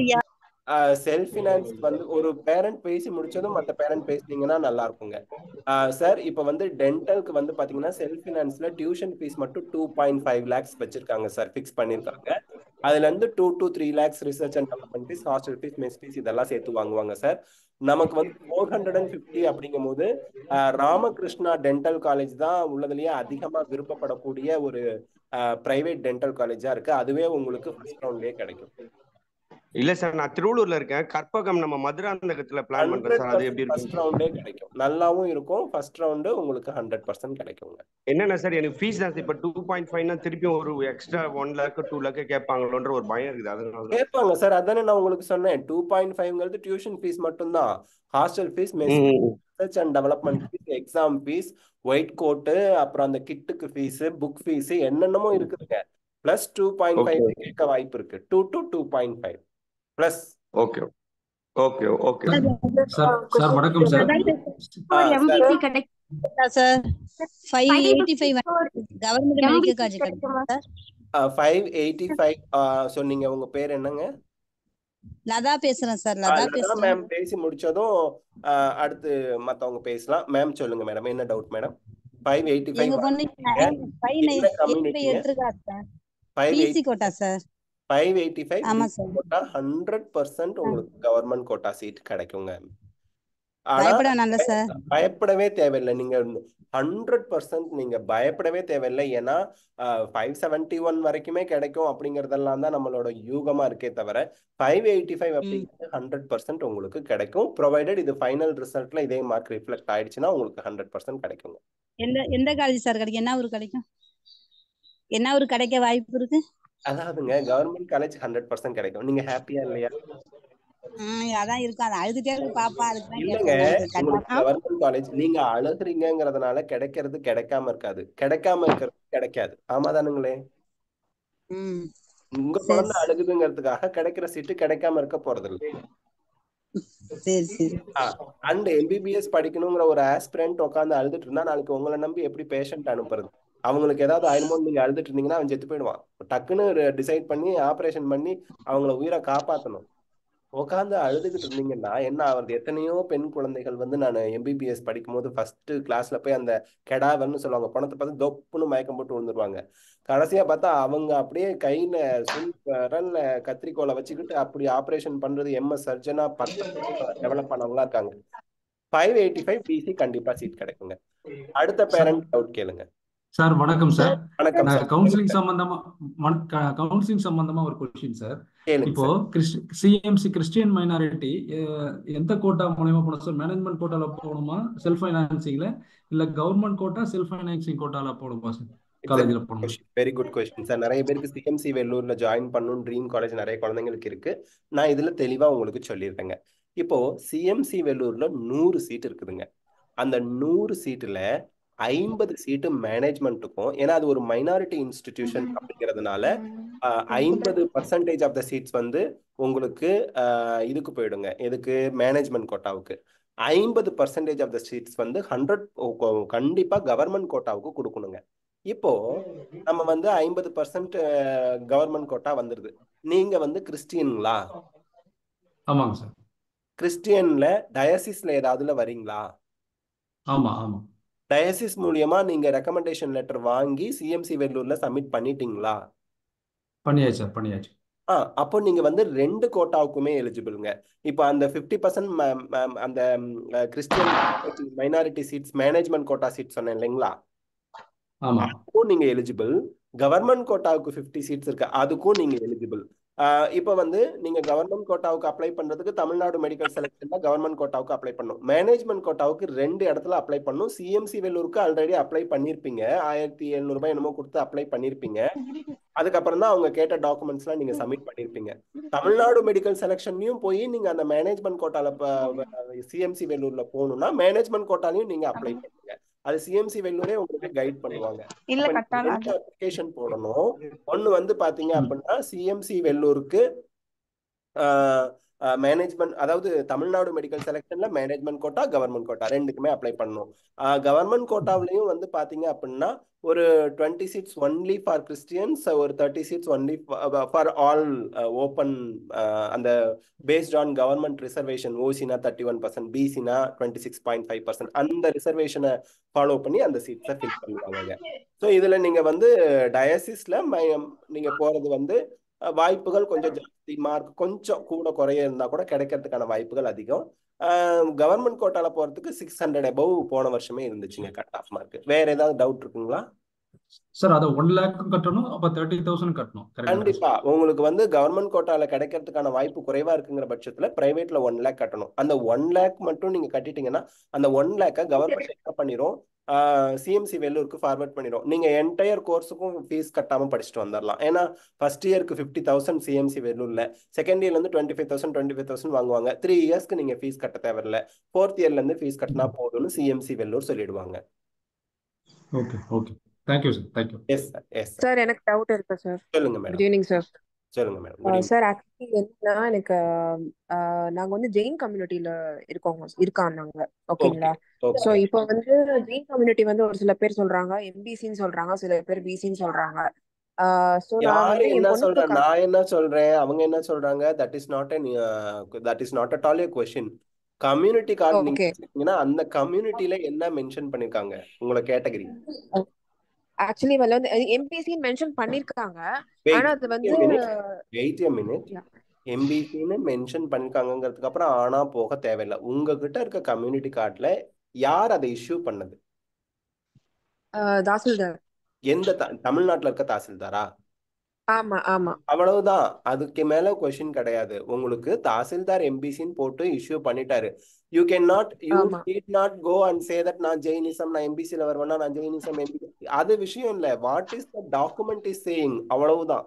செல்ஃப் ஃபினான்ஸ் வந்து ஒரு பேரண்ட் பேசி முடிச்சதும் மற்ற பேரண்ட் பேசினீங்கன்னா நல்லா இருக்குங்க சார். இப்போ வந்து டென்டலுக்கு வந்து பாத்தீங்கன்னா செல்ஃப் ஃபினான்ஸ்ல டியூஷன் ஃபீஸ் மட்டும் டூ பாயிண்ட் ஃபைவ் லேக்ஸ் வச்சிருக்காங்க சார், ஃபிக்ஸ் பண்ணிருக்காங்க. அதுல இருந்து two to three lakhs research and development fees, hostel fees, mess fees இதெல்லாம் சேர்த்து வாங்குவாங்க சார். நமக்கு வந்து ஃபோர் ஹண்ட்ரட் அண்ட் ஃபிஃப்டி அப்படிங்கும் போது ராமகிருஷ்ணா டென்டல் காலேஜ் தான் உள்ளதுலயே அதிகமா விருப்பப்படக்கூடிய ஒரு பிரைவேட் டென்டல் காலேஜா இருக்கு. அதுவே உங்களுக்கு ஃபர்ஸ்ட் ரவுண்ட்லயே கிடைக்கும். இல்ல சார், நான் திருவள்ளூர்ல இருக்கேன். கற்பகம் நம்ம மதுராந்தகத்துல பிளான் பண்றேன் சார். அது எப்படி இருக்கும்? ஃபர்ஸ்ட் ரவுண்டே கிடைக்கும், நல்லாவும் இருக்கும். ஃபர்ஸ்ட் ரவுண்ட் உங்களுக்கு ஹண்ட்ரட் பர்சன்ட் கிடைக்குங்க. என்னன்னா சார், எனக்கு ஃபீஸ் தான் இப்ப டூ பாயிண்ட் ஃபைவ்னா திருப்பி ஒரு extra one lakh two lakh கேட்பாங்களோன்ற ஒரு பயம் இருக்குது. அதனால கேட்பாங்க சார். அதானே நான் உங்களுக்கு சொன்னேன், டூ பாயிண்ட் ஃபைவ்ங்கிறது டியூஷன் ஃபீஸ் மட்டும் தான். Hostel fees, mess, research and development fees, exam fees, white coat, அப்புறம் அந்த கிட்டுக்கு ஃபீஸ், புக் ஃபீஸ், என்னென்னமோ இருக்குதுங்க. பிளஸ் டூ பாயிண்ட் ஃபைவ் கேட்க வாய்ப்பு இருக்கு. Two to two point five plus. Okay okay okay sir. Sir வணக்கம் சார். எம்பிசி கிடைக்குமா sir? Five eighty five government medical college கிடைக்குமா சார்? ஃபைவ் எயிட்டி ஃபைவ் சொன்னீங்க. உங்க பேர் என்னங்க? லதா பேசுறேன் சார். லதா பேசுறேன் மேம். பேசி முடிச்சதும் அடுத்து மத்தவங்க பேசலாம். மேம் சொல்லுங்க மேடம், என்ன doubt madam? Five eighty five எங்க பொண்ணு எடுத்துருக்கா sir. BC quota sir. Five eighty five ஆமா சார். கோட்டா ஹண்ட்ரட் பர்சன்ட் உங்களுக்கு கவர்மெண்ட் கோட்டா சீட் கிடைக்குங்க. பயப்பட நல்ல சார். பயப்படவே தேவையில்லை. நீங்க ஹண்ட்ரட் பர்சன்ட் நீங்க பயப்படவே தேவையில்லை. ஏன்னா ஃபைவ் செவன்டி ஒன் வரைக்குமே கிடைக்கும் அப்படிங்கறதெல்லாம் தான் நம்மளோட யூகமா இருக்கே தவிர ஃபைவ் எயிட்டி ஃபைவ் அப்படிங்கிறது ஹண்ட்ரட் பர்சன்ட் உங்களுக்கு கிடைக்கும். ப்ரொவைடட் இது ஃபைனல் ரிசல்ட்ல இதே மார்க் ரிஃப்ளெக்ட் ஆயிடுச்சுன்னா உங்களுக்கு ஹண்ட்ரட் பர்சன்ட் கிடைக்குங்க. எந்த எந்த காலேஜ் சார் கிடைக்கும்? என்ன ஊர் கிடைக்கும்? என்ன ஊர் கிடைக்க வாய்ப்பு இருக்கு? அதாவதுங்க கவர்மெண்ட் காலேஜ் ஹண்ட்ரட் பர்சன்ட் கிடைக்கும். நீங்க ஹாப்பியா இல்லையா? அதான் இருக்கும். அது அழுதுட்டே இருக்கு பாப்பா. இல்லங்க, கவர்மெண்ட் காலேஜ் நீங்க அழுகுறீங்கிறதுனால கிடைக்கிறது கிடைக்காம இருக்காது, கிடைக்காம இருக்கிறது கிடைக்காது. ஆமா தானுங்களே? உங்க குழந்தை அழுகுதுங்கிறதுக்காக கிடைக்கிற சீட்டு கிடைக்காம இருக்க போறது இல்லை. அண்ட் எம்பிபிஎஸ் படிக்கணுங்கிற ஒரு ஆஸ்பிரண்ட் உட்காந்து அழுதுட்டு இருந்தா நாளைக்கு உங்களை நம்பி எப்படி பேஷண்ட் அனுப்புறது? அவங்களுக்கு ஏதாவது ஆயிரமோ நீங்க அழுதுட்டு இருந்தீங்கன்னா அவன் செத்து போயிடுவான். டக்குன்னு டிசைட் பண்ணி ஆபரேஷன் பண்ணி அவங்கள உயிரை காப்பாற்றணும். உட்காந்து அழுதுகிட்டு இருந்தீங்கன்னா என்ன ஆகுறது? எத்தனையோ பெண் குழந்தைகள் வந்து நான் எம்பிபிஎஸ் படிக்கும் போது ஃபர்ஸ்ட் கிளாஸ்ல போய் அந்த கெடாவன்னு சொல்லுவாங்க, பணத்தை பார்த்து தொப்புன்னு மயக்கம் போட்டு விழுந்துருவாங்க. கடைசியா பார்த்தா அவங்க அப்படியே கையில சுல் விரல்ல கத்திரிக்கோலை வச்சுக்கிட்டு அப்படி ஆபரேஷன் பண்றது எம்எஸ் சர்ஜனா பத்து டெவலப் பண்ணவங்களா இருக்காங்க. ஃபைவ் எயிட்டி ஃபைவ் பிசி கண்டிப்பா சீட் கிடைக்குங்க. அடுத்த பேரண்ட் டவுட் கேளுங்க. சார் வணக்கம் சார். வணக்கம் சார். கவுன்சிலிங் சம்பந்தமா கவுன்சிலிங் சம்பந்தமா ஒரு கொஸ்டின் சார். இப்போ சிஎம்சி கிறிஸ்டியன் மைனாரிட்டி எந்த கோட்டா மூலமா போகணும் சார்? மேனேஜ்மெண்ட் கோட்டால போகணுமா, செல்ஃப் ஃபைனான்சிங்ல, இல்ல கவர்மெண்ட் கோட்டா செல்ஃப் ஃபைனான்சிங் கோட்டால போகணுமா சார்? காலேஜ்ல போகணும். Very good question sir. நிறைய பேருக்கு சிஎம்சி வெள்ளூர்ல ஜாயின் பண்ணணும் ட்ரீம் காலேஜ் நிறைய குழந்தைங்களுக்கு இருக்கு. நான் இதுல தெளிவா உங்களுக்கு சொல்லியிருக்கேங்க. இப்போ சிஎம்சி வெள்ளூர்ல நூறு சீட் இருக்குதுங்க. அந்த நூறு சீட்டுல ஐம்பது சீட்டு மேனேஜ்மெண்ட்டுக்கும், ஏன்னா அது ஒரு மைனாரிட்டி இன்ஸ்டிடியூஷன் அப்படிங்கிறதுனால ஐம்பது பர்சன்டேஜ் ஆஃப் த சீட்ஸ் வந்து உங்களுக்கு ஆஹ் இதுக்கு போயிடுங்க. எதுக்கு? மேனேஜ்மெண்ட் கோட்டாவுக்கு. ஐம்பது பர்சன்டேஜ் ஆஃப் த சீட்ஸ் வந்து ஹண்ட்ரட் கண்டிப்பா கவர்மெண்ட் கோட்டாவுக்கு கொடுக்கணுங்க. இப்போ நம்ம வந்து ஐம்பது பர்சன்ட் கவர்மெண்ட் கோட்டா வந்துருது. நீங்க வந்து கிறிஸ்டியன்களா? ஆமாங்க சார். கிறிஸ்டியன்ல டயசிஸ்ல ஏதாவதுல வரீங்களா? ஆமா ஆமா. டயசிஸ் மூலியமா நீங்க ரெக்கமெண்டேஷன் லெட்டர் வாங்கி சிஎம்சி வெள்ளூர்ல சப்மிட் பண்ணிட்டீங்களா? பண்ணியாச்சு சார், பண்ணியாச்சு. ஆ அப்போ நீங்க வந்து ரெண்டு கோட்டாவுக்குமே எலிஜிபிள்ங்க. இப்போ அந்த ஃபிஃப்டி பர்சன்ட் அந்த Christian minority seats management quota seat சொன்னேன் இல்லைங்களா? ஆமா. அதுக்கும் நீங்க எலிஜிபிள். கவர்மெண்ட் கோட்டாவுக்கு ஃபிஃப்டி சீட்ஸ் இருக்கு, அதுக்கும் நீங்க எலிஜிபிள். இப்போ வந்து நீங்க கவர்மெண்ட் கோட்டாவுக்கு அப்ளை பண்றதுக்கு தமிழ்நாடு மெடிக்கல் செலக்ஷன்ல கவர்மெண்ட் கோட்டாவுக்கு அப்ளை பண்ணும். மேனேஜ்மெண்ட் கோட்டாவுக்கு ரெண்டு இடத்துல அப்ளை பண்ணும். சிஎம்சி வெள்ளூருக்கு ஆல்ரெடி அப்ளை பண்ணிருப்பீங்க, ஆயிரத்தி எழுநூறு ரூபாய் என்னமோ கொடுத்து அப்ளை பண்ணிருப்பீங்க. அதுக்கப்புறம் தான் அவங்க கேட்ட டாக்குமெண்ட்ஸ்லாம் நீங்க சப்மிட் பண்ணிருப்பீங்க. தமிழ்நாடு மெடிக்கல் செலக்ஷன்லயும் போய் நீங்க அந்த மேனேஜ்மெண்ட் கோட்டால சிஎம்சி வெள்ளூர்ல போகணும்னா மேனேஜ்மெண்ட் கோட்டாலையும் நீங்க அப்ளை பண்ணுங்க. அது சிஎம்சி வெள்ளூரே உங்களுக்கு கைட் பண்ணுவாங்க. ரெண்டு அப்ளிகேஷன் போடணும். ஒன்னு வந்து பாத்தீங்க அப்படின்னா சிஎம்சி வெள்ளூருக்கு மேனேஜ்மெண்ட், அதாவது Tamil Nadu medical செலக்ஷன்ல management quota government quota ரெண்டுக்குமே அப்ளை பண்ணணும். கவர்மெண்ட் கோட்டாவிலையும் வந்து பாத்தீங்க அப்படின்னா ஒரு twenty seeds only for Christians, ஒரு thirty seeds only for all open, அந்த based on government reservation. ஓசினா thirty one percent, பிசினா twenty six point five percent அந்த ரிசர்வேஷனை ஃபாலோ பண்ணி அந்த சீட்ஸை ஃபில் பண்ணுவாங்க. ஸோ இதுல நீங்க வந்து டயசிஸ்ல நீங்க போறது வந்து வாய்ப்புகள் கொஞ்சம் ஜாஸ்தி, மார்க் கொஞ்சம் கூட குறைய இருந்தா கூட கிடைக்கிறதுக்கான வாய்ப்புகள் அதிகம். கவர்மெண்ட் கோட்டால போறதுக்கு சிக்ஸ் ஹண்ட்ரட் அபவ் போன வருஷமே இருந்துச்சுங்க கட் ஆஃப் மார்க். வேற ஏதாவது டவுட் இருக்குங்களா சார்? அதை ஒன் லேக் கட்டணும், அப்ப தேர்ட்டி தௌசண்ட் கட்டணும். கண்டிப்பா உங்களுக்கு வந்து கவர்மெண்ட் கோட்டால கிடைக்கிறதுக்கான வாய்ப்பு குறைவா இருக்குங்கிற பட்சத்துல பிரைவேட்ல ஒன் லேக் கட்டணும். அந்த ஒன் லேக் மட்டும் நீங்க கட்டிட்டீங்கன்னா அந்த ஒன் லேக்க கவர்மெண்ட் என்ன பண்ணிரும், சிஎம்சி வெள்ளூருக்கு ஃபார்வர்ட் பண்ணிடும். நீங்க என்டையர் கோர்ஸுக்கும் ஃபீஸ் கட்டாம படிச்சுட்டு வந்துடலாம். ஏன்னா ஃபர்ஸ்ட் இயருக்கு ஃபிஃப்டி தௌசண்ட் சிஎம்சி வெள்ளூர்ல, செகண்ட் இயர்ல இருந்து twenty five thousand twenty five thousand வாங்குவாங்க. த்ரீ இயர்ஸ்க்கு நீங்க ஃபீஸ் கட்ட தேவையில்ல, ஃபோர்த் இயர்ல இருந்து ஃபீஸ் கட்டினா போதும்னு சிஎம்சி வெள்ளூர் சொல்லிடுவாங்க. Okay okay, thank you sir, thank you. Yes sir, yes sir எனக்கு டவுட் இருக்கு சார். சொல்லுங்க மேடம். Good evening sir. சொல்லுங்க மேடம். சார் ஆக்சுவலி என்னன்னா எனக்கு நாங்க வந்து ஜெயின் கம்யூனிட்டியில இருக்கோங்க இருக்காங்க நாங்க, ஓகேங்களா? சோ இப்போ வந்து ஜெயின் கம்யூனிட்டி வந்து ஒரு சில பேர் சொல்றாங்க எம்பிசின்னு சொல்றாங்க, சில பேர் பிசின்னு சொல்றாங்க. சோ நான் வந்து என்ன சொல்றேன், நான் என்ன சொல்றேன், அவங்க என்ன சொல்றாங்க, that is not an that is not at all a question. Community card நீங்க வச்சிருக்கீங்கன்னா அந்த கம்யூனிட்டில என்ன மென்ஷன் பண்ணிருக்காங்க உங்களோட கேட்டகரி? ஆக்சுவலி வந்து எம்பிசி மென்ஷன் பண்ணிருக்காங்க, ஆனா அது வந்து வெயிட் a minute, எம்பிசின்னு மென்ஷன் பண்ணிருக்காங்கிறதுக்கு அப்புறம் ஆனா போக தேவையில்லை. உங்ககிட்ட இருக்க கம்யூனிட்டி கார்டுல யார் அதை இஷ்யூ பண்ணது? தாசில்தார். எந்த தமிழ்நாட்டுல இருக்க தாசில்தாரா? ஆமா ஆமா, அவ்வளவுதான். அதுக்கு மேல கொஸ்டின் கிடையாது. உங்களுக்கு தாசில்தார் எம்பிசின்னு போட்டு இஷ்யூ பண்ணிட்டாரு. You can not you need not go and say that நான் ஜெயினிசம், நான் எம்பிசில வருவேன்னா நான் ஜெயினிசம் எம்பிசி, அது விஷயம் இல்ல. What is the document is saying, அவ்வளவுதான்.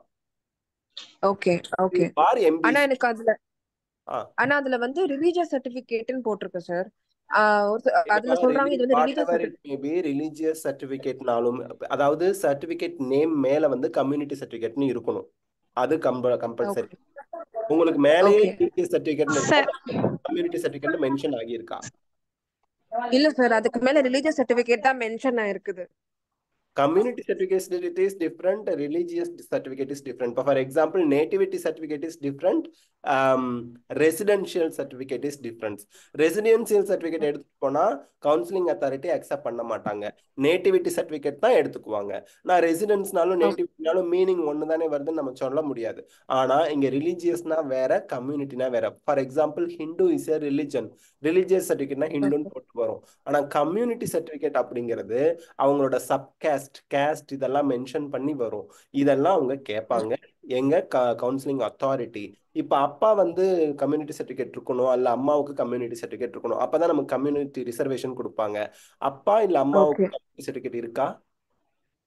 Okay okay. ஆனா எனக்கு அதுல ஆனா அதுல வந்து ரிலீஜியஸ் சர்டிபிகேட்னு போட்டிருக்கு சார். அதுல சொல்றாங்க இது வந்து ரிலீஜியஸ் ரிலீஜியஸ் சர்டிபிகேட்னாலும், அதாவது சர்டிபிகேட் நேம் மேல வந்து கம்யூனிட்டி சர்டிபிகேட்னு இருக்கணும். அது கம்பல்சரி. உங்களுக்கு மேலேயே religious certificate community certificate mention ஆகி இருக்கா? இல்ல சார், அதுக்கு மேல ரிலீஜியஸ் சர்டிபிகேட் தான் மென்ஷன் ஆயிருக்குது. Community certificate is different, religious certificate is different. For example, nativity certificate is different, um, residential certificate is different. Residential certificate எடுத்துக்கோனா counseling authority accept பண்ண மாட்டாங்க. Nativity certificate தான் எடுத்துக்குவாங்க. நான் ரெசிடென்ஸ்னாலும் நேட்டிவிட்டினாலும் மீனிங் ஒன்று தானே வருதுன்னு நம்ம சொல்ல முடியாது. ஆனா இங்க ரிலீஜியஸ்னா வேற, கம்யூனிட்டினா வேற. For example Hindu is a religion, religious சர்டிஃபிகேட்னா ஹிந்துன்னு போட்டு வரும். ஆனா கம்யூனிட்டி சர்டிஃபிகேட் அப்படிங்கிறது அவங்களோட சப்கேஸ்ட் கேஸ்ட் இதெல்லாம் மென்ஷன் பண்ணி வரும். இதெல்லாம் அவங்க கேட்பாங்க எங்க கவுன்சிலிங் அத்தாரிட்டி. இப்ப அப்பா வந்து கம்யூனிட்டி சர்டிபிகேட் இருக்கணும், அல்ல அம்மாவுக்கு கம்யூனிட்டி சர்டிபிகேட் இருக்கணும். அப்பதான் நமக்கு கம்யூனிட்டி ரிசர்வேஷன் கொடுப்பாங்க. அப்பா இல்ல அம்மாவுக்கு கம்யூனிட்டி சர்டிபிகேட் இருக்கா?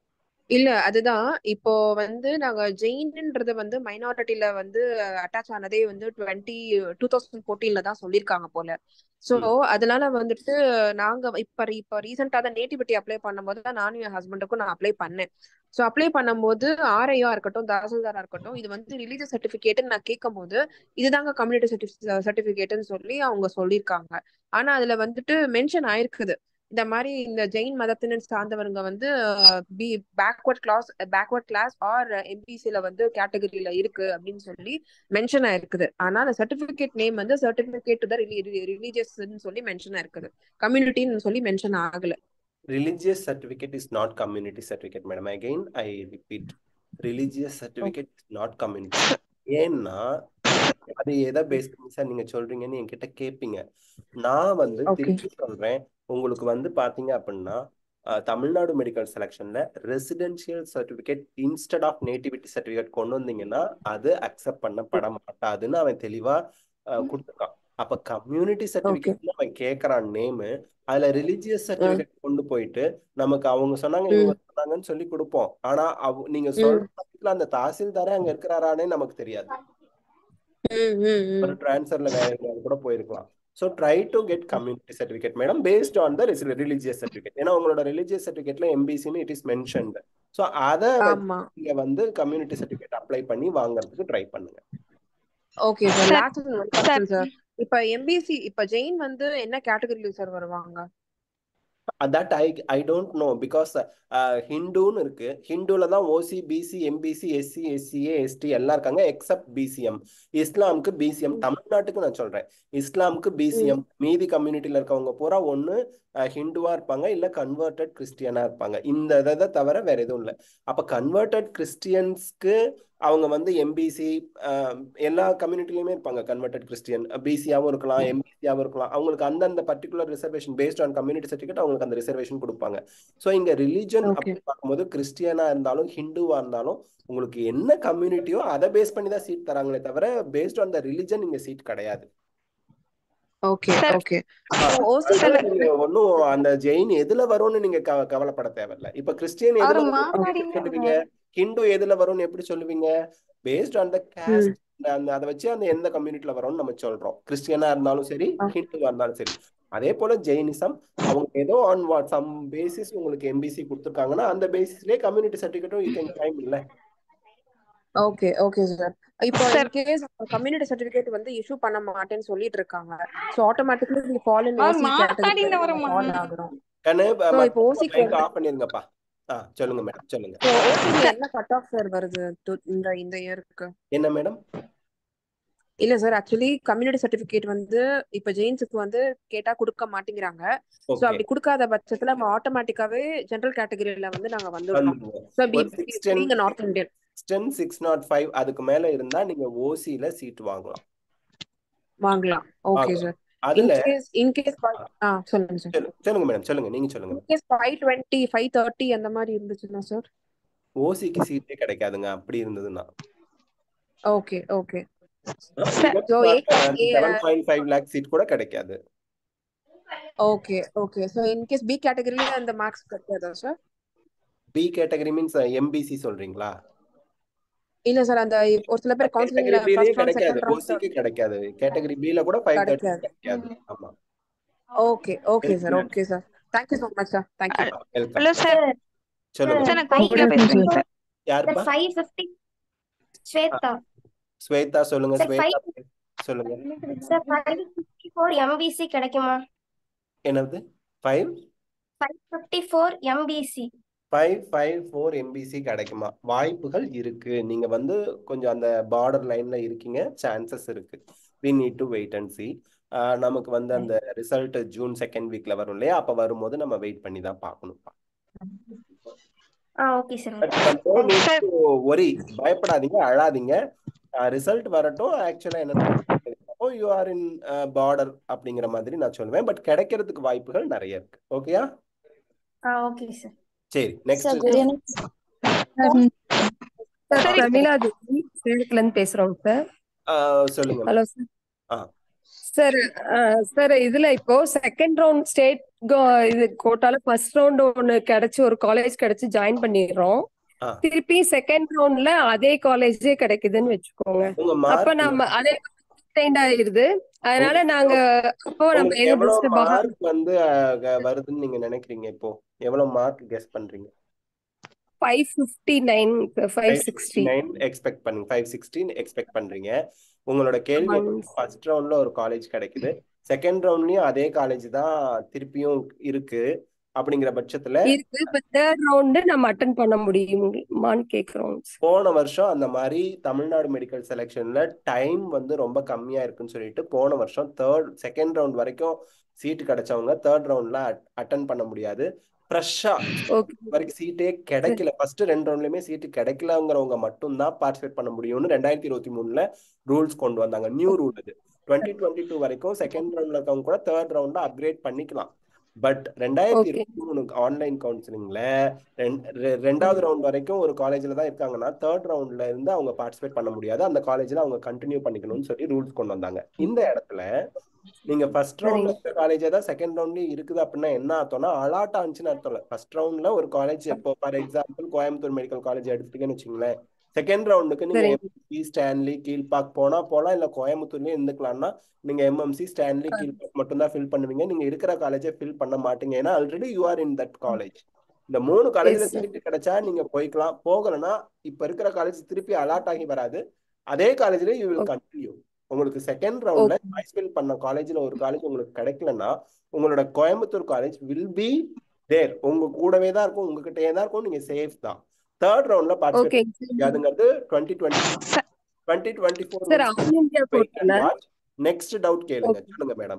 இல்ல அதுதான் இப்போ வந்து நாங்க ஜெயின்ன்றது வந்து மைனாரிட்டில வந்து அட்டாச் ஆனதே வந்து டுவெண்ட்டி டூ தௌசண்ட் ஃபோர்டீன்ல தான் சொல்லியிருக்காங்க போல. ஸோ அதனால வந்துட்டு நாங்க இப்ப இப்ப ரீசெண்டா தான் நேட்டிவிட்டி அப்ளை பண்ணும்போது தான் நானும் என் ஹஸ்பண்டுக்கும் நான் அப்ளை பண்ணேன். ஸோ அப்ளை பண்ணும்போது ஆர்ஐயா இருக்கட்டும் தாசில்தாரா இருக்கட்டும் இது வந்து ரிலீஜியஸ் சர்டிபிகேட்னு நான் கேட்கும் போது இதுதாங்க கம்யூனிட்டி சர்டிபிகேட்னு சொல்லி அவங்க சொல்லியிருக்காங்க. ஆனா அதுல வந்துட்டு மென்ஷன் ஆயிருக்குது இந்த மாதிரி இந்த ஜெயின் மதத்தினர் சார்ந்தவங்க வந்து B backward class backward class or எம்பிசில வந்து கேட்டகரியில இருக்கு அப்படின்னு சொல்லி மென்ஷன் ஆயிருக்குது. ஆனா அந்த சர்டிபிகேட் நேம் வந்து சர்டிபிகேட் டு த ரிலீஜியஸ்ன்னு சொல்லி மென்ஷன் ஆயிருக்குது, கம்யூனிட்டின்னு சொல்லி மென்ஷன் ஆகல. Religious certificate is not community certificate, madam. Again, I repeat, religious certificate is not community. ஏன்னா அது எதை பேஸ் பண்ணி சார் நீங்க சொல்றீங்கன்னு என்கிட்ட கேட்பீங்க. நான் வந்து திருப்பி சொல்றேன், உங்களுக்கு வந்து பாத்தீங்க அப்படின்னா Tamil Nadu medical செலெக்ஷன்ல residential certificate instead of nativity certificate கொண்டு வந்தீங்கன்னா அது அக்செப்ட் பண்ணப்பட மாட்டாதுன்னு அவன் தெளிவா கொடுத்துருக்கான். அப்ப கம்யூனிட்டி சர்டிபிகேட் அவன் கேட்கறான் நேமு, அதுல ரிலிஜியஸ் சர்டிபிகேட் கொண்டு போயிட்டு நமக்கு அவங்க சொன்னாங்க இவங்க சொன்னாங்கன்னு சொல்லி கொடுப்போம். ஆனா அவ நீங்க சொல்ற அந்த தாசில்தாரே அங்க இருக்கிறாரானே நமக்கு தெரியாது. ஒரு டிரான்ஸ்ஃபர்ல வேற எங்கேயாவது கூட போயிருக்கலாம். So try to get community certificate, madam, based on the religious certificate. ஏன்னா உங்களோட religious certificateல M B C ன்னு it is mentioned. So அத நீங்க வந்து community certificate அப்ளை பண்ணி வாங்குறதுக்கு ட்ரை பண்ணுங்க. Okay sir. லாஸ்ட் ஒரு क्वेश्चन சார். இப்போ M B C இப்போ ஜெயின் வந்து என்ன கேட்டகரியில சார் வருவாங்க? that I I don't know because ஹிந்துன்னு இருக்கு. ஹிந்துல தான் O C B C M B C S C S C A S T எல்லாம் இருக்காங்க எக்ஸப்ட் B C M. இஸ்லாமுக்கு B C M, தமிழ்நாட்டுக்கு நான் சொல்றேன் இஸ்லாமுக்கு B C M. மீதி கம்யூனிட்டியில இருக்கவங்க பூரா ஒண்ணு ஹிந்துவா இருப்பாங்க இல்ல கன்வெர்டட் கிறிஸ்டியனா இருப்பாங்க. இந்த இதை தவிர வேற எதுவும் இல்லை. அப்ப கன்வெர்டட் கிறிஸ்டியன்ஸ்க்கு அவங்க வந்து எம்பிசி எல்லா கம்யூனிட்டிலையுமே இருப்பாங்க. கன்வெர்டட் கிறிஸ்டியன் பிசியாவும் இருக்கலாம் எம்பிசியாவும் இருக்கலாம். அவங்களுக்கு அந்தந்த particular reservation based on community certificate அவங்களுக்கு அந்த ரிசர்வேஷன் கொடுப்பாங்க. ஸோ இங்க ரிலிஜன் அப்படி பார்க்கும்போது கிறிஸ்டியனா இருந்தாலும் ஹிந்துவா இருந்தாலும் உங்களுக்கு என்ன கம்யூனிட்டியோ அதை பேஸ் பண்ணி தான் சீட் தராங்களே தவிர பேஸ்ட் ஆன் த ரிலிஜன் இங்க சீட் கிடையாது. ஒன்னும் அந்த ஜெயின் எதுல வரும்னு நீங்க கவலைப்பட தேவையில்ல. இப்ப கிறிஸ்டியன் எதுல சொல்லுவீங்க, ஹிந்து எதுல வரும்னு எப்படி சொல்லுவீங்க? பேஸ்ட் ஆன் த காஸ்ட் அதை வச்சு அந்த எந்த கம்யூனிட்டில வரும்னு நம்ம சொல்றோம். கிறிஸ்டியனா இருந்தாலும் சரி ஹிந்துவா இருந்தாலும் சரி. அதே போல ஜெயினிசம் அவங்க ஏதோ ஆன் சம் பேசிஸ் உங்களுக்கு எம்பிசி கொடுத்துருக்காங்கன்னா அந்த பேசிஸ்லயே கம்யூனிட்டி சர்டிபிகேட்டும் யூ கேன் கிளைம் இல்ல. Okay okay sir. இப்போ இன் கேஸ் கம்யூனிட்டி சர்டிபிகேட் வந்து இஷ்யூ பண்ண மாட்டேன்னு சொல்லிட்டு இருக்காங்க. So automatically we fall in O C கேட்டகரியில fall ஆகுறோம். கனே மைக் ஆஃப் பண்ணிருங்கப்பா. ஆ சொல்லுங்க மேடம் சொல்லுங்க. சோ O C ல என்ன கட் ஆஃப் சார் வருது இந்த இந்த இயருக்கு? என்ன மேடம்? இல்ல சார் ஆக்சுவலி கம்யூனிட்டி சர்டிபிகேட் வந்து இப்ப ஜெயின்ஸுக்கு வந்து கேட்டா கொடுக்க மாட்டேங்கிறாங்க. சோ அப்படி கொடுக்காத பட்சத்துல நம்ம ஆட்டோமேட்டிக்காவே ஜெனரல் கேட்டகரியில வந்து நாங்க வந்துடுறோம். So being a north Indian six nought five அதுக்கு மேல இருந்தா நீங்க ஓசில சீட் வாங்கலாம் வாங்கலாம். Okay sir. அதுல இன் கேஸ் ஆ சொல்லுங்க சார். சொல்லுங்க மேடம் சொல்லுங்க நீங்க சொல்லுங்க. In case five twenty five thirty அந்த மாதிரி இருந்துச்சுன்னா சார் ஓசிக்கு சீட்டே கிடைக்காதுங்க அப்படி இருந்ததுன்னா. Okay okay. Seven point five lakh seat கூட கிடைக்காது. Okay okay. So in case B கேட்டகரியில அந்த மார்க்ஸ் கிடைக்காதா sir? B category means MBC சொல்றீங்களா? இல்ல சார் அந்த ஒரு சில பேர் கவுன்சிலிங்ல ஃபர்ஸ்ட் ரவுண்ட் செகண்ட் ரவுண்ட் ஓசிக்கு கிடைக்காது. கேட்டகரி B ல கூட ஃபைவ் தேர்ட்டி கிடைக்காது. ஆமா. Okay okay sir. Okay sir. Thank you so much sir. Thank you. Hello sir. சொல்லுங்க சார் நான் கோகிலா பேசுறேன் சார். யாருப்பா? Five fifty Shweta. ஸ்வேதா சொல்லுங்க. ஸ்வேதா சொல்லுங்க. Sir five fifty four M B C கிடைக்குமா? என்னது? Five five fifty four M B C five five four M B C கிடைக்குமா? வாய்ப்புகள் இருக்கு. நீங்க வந்து கொஞ்சம் அந்த பார்டர் லைன்ல இருக்கீங்க, சான்சஸ் இருக்கு. we need to wait and see. நமக்கு வந்து அந்த ரிசல்ட் ஜூன் செகண்ட் வீக்ல வரும் இல்லையா? அப்ப வரும்போது நம்ம வெயிட் பண்ணி தான் பார்க்கணும்ப்பா. ஆ ஓகே சார். ஒரி பயப்படாதீங்க, அழாதீங்க. ரிசல்ட் வரட்டும். ஆக்சுவலா என்ன யூ ஆர் இன் பார்டர் அப்படிங்கிற மாதிரி நான் சொல்லுவேன். பட் கிடைக்கிறதுக்கு வாய்ப்புகள் நிறைய இருக்கு. ஓகேயா? ஆ ஓகே சார். சரி நெக்ஸ்ட் சார் தமிழாதேவி சேலத்துல இருந்து பேசுறோம் சார். சொல்லுங்க. Hello sir. சார் சார் இதுல இப்போ செகண்ட் ரவுண்ட் ஸ்டேட் இது கோட்டால ஃபர்ஸ்ட் ரவுண்ட் ஒன்னு கிடைச்சு ஒரு காலேஜ் கிடைச்சு ஜாயின் பண்ணிடுறோம். திருப்பி செகண்ட் ரவுண்ட்ல அதே காலேஜே கிடைக்குதுன்னு வச்சுக்கோங்க. அப்ப நம்ம அதே ஆயிருது. அதனால நாங்க அப்போ நம்ம எது பெஸ்ட் மார்க் வந்து வருதுன்னு நீங்க நினைக்கிறீங்க? இப்போ எவ்வளவு மார்க் கெஸ் பண்றீங்க? five fifty-nine five sixty expect பண்ணுங்க. five sixteen எக்ஸ்பெக்ட் பண்றீங்க. உங்களோட கேள்வி ஃபர்ஸ்ட் ரவுண்ட்ல ஒரு காலேஜ் கிடைக்குது, செகண்ட் ரவுண்ட்லயும் அதே காலேஜ் தான் திருப்பியும் இருக்கு அப்படிங்கிற பட்சத்துல இருக்கு. இப்ப தேர்ட் ரவுண்ட் நம்ம அட்டெண்ட் பண்ண முடியுமான்னு கேக்குறோம். போன வருஷம் அந்த மாதிரி தமிழ்நாடு மெடிக்கல் செலெக்ஷன்ல டைம் வந்து ரொம்ப கம்மியா இருக்குன்னு சொல்லிட்டு போன வருஷம் தேர்ட் செகண்ட் ரவுண்ட் வரைக்கும் சீட்டு கிடைச்சவங்க தேர்ட் ரவுண்ட்ல அட்டெண்ட் பண்ண முடியாது. ஃப்ரெஷ்ஷா வரைக்கும் சீட்டே கிடைக்கல, ஃபர்ஸ்ட் ரெண்டு ரவுண்ட்லயுமே சீட்டு கிடைக்கலங்கிறவங்க மட்டும் தான் பார்ட்டிசிபேட் பண்ண முடியும்னு ரெண்டாயிரத்தி இருபத்தி மூணுல ரூல்ஸ் கொண்டு வந்தாங்க. நியூ ரூல் இது. டுவெண்ட்டி டுவெண்ட்டி டூ வரைக்கும் செகண்ட் ரவுண்ட்ல இருக்கவங்க கூட தேர்ட் ரவுண்ட்ல அப்கிரேட் பண்ணிக்கலாம். பட் ரெண்டாயிரத்தி இருபத்தி மூணு ஆன்லைன் கவுன்சிலிங்ல ரெண்டாவது ரவுண்ட் வரைக்கும் ஒரு காலேஜ்ல தான் இருக்காங்கன்னா தேர்ட் ரவுண்ட்ல இருந்து அவங்க பார்ட்டிசிபேட் பண்ண முடியாது. அந்த காலேஜ்ல அவங்க கண்டினியூ பண்ணிக்கணும்னு சொல்லி ரூல்ஸ் கொண்டு வந்தாங்க. இந்த இடத்துல நீங்க ஃபர்ஸ்ட் ரவுண்ட்ல இருக்க காலேஜே தான் செகண்ட் ரவுண்ட்லயும் இருக்குது அப்படின்னா என்ன அர்த்தம்னா அலாட் ஆச்சுன்னு அர்த்தம் இல்லை. ஃபர்ஸ்ட் ரவுண்ட்ல ஒரு காலேஜ் இப்போ for example Coimbatore medical college எடுத்துட்டீங்கன்னு வச்சுங்களேன், செகண்ட் ரவுண்டுக்கு நீங்க எம்எம்சி ஸ்டான்லி கீழ்பாக் போனா போலாம், இல்ல கோயம்புத்தூர்லயே இருந்துக்கலாம்னா நீங்க எம்எம்சி ஸ்டான்லி கீழ்பாக் மட்டும் தான் ஃபில் பண்ணுவீங்க. நீங்க இருக்கிற காலேஜை ஃபில் பண்ண மாட்டீங்க, ஏன்னா already you are in that college. இந்த மூணு காலேஜ்ல சீட்டு கிடைச்சா நீங்க போய்க்கலாம், போகலன்னா இப்ப இருக்கிற காலேஜ் திருப்பி அலாட் ஆகி வராது, அதே காலேஜ்ல யூ வில் கண்டினியூ. உங்களுக்கு செகண்ட் ரவுண்ட்ல சாய்ஸ் ஃபில் பண்ண காலேஜ்ல ஒரு காலேஜ் உங்களுக்கு கிடைக்கலன்னா உங்களோட Coimbatore college will be there, உங்க கூடவே தான் இருக்கும், உங்ககிட்டயே தான் இருக்கும், நீங்க சேஃப் தான். தேர்ட் ரவுண்ட்ல பார்ட்டிசிபேட் பண்ணாதுங்கிறது twenty twenty twenty twenty four. Next doubt கேளுங்க. சொல்லுங்க மேடம்.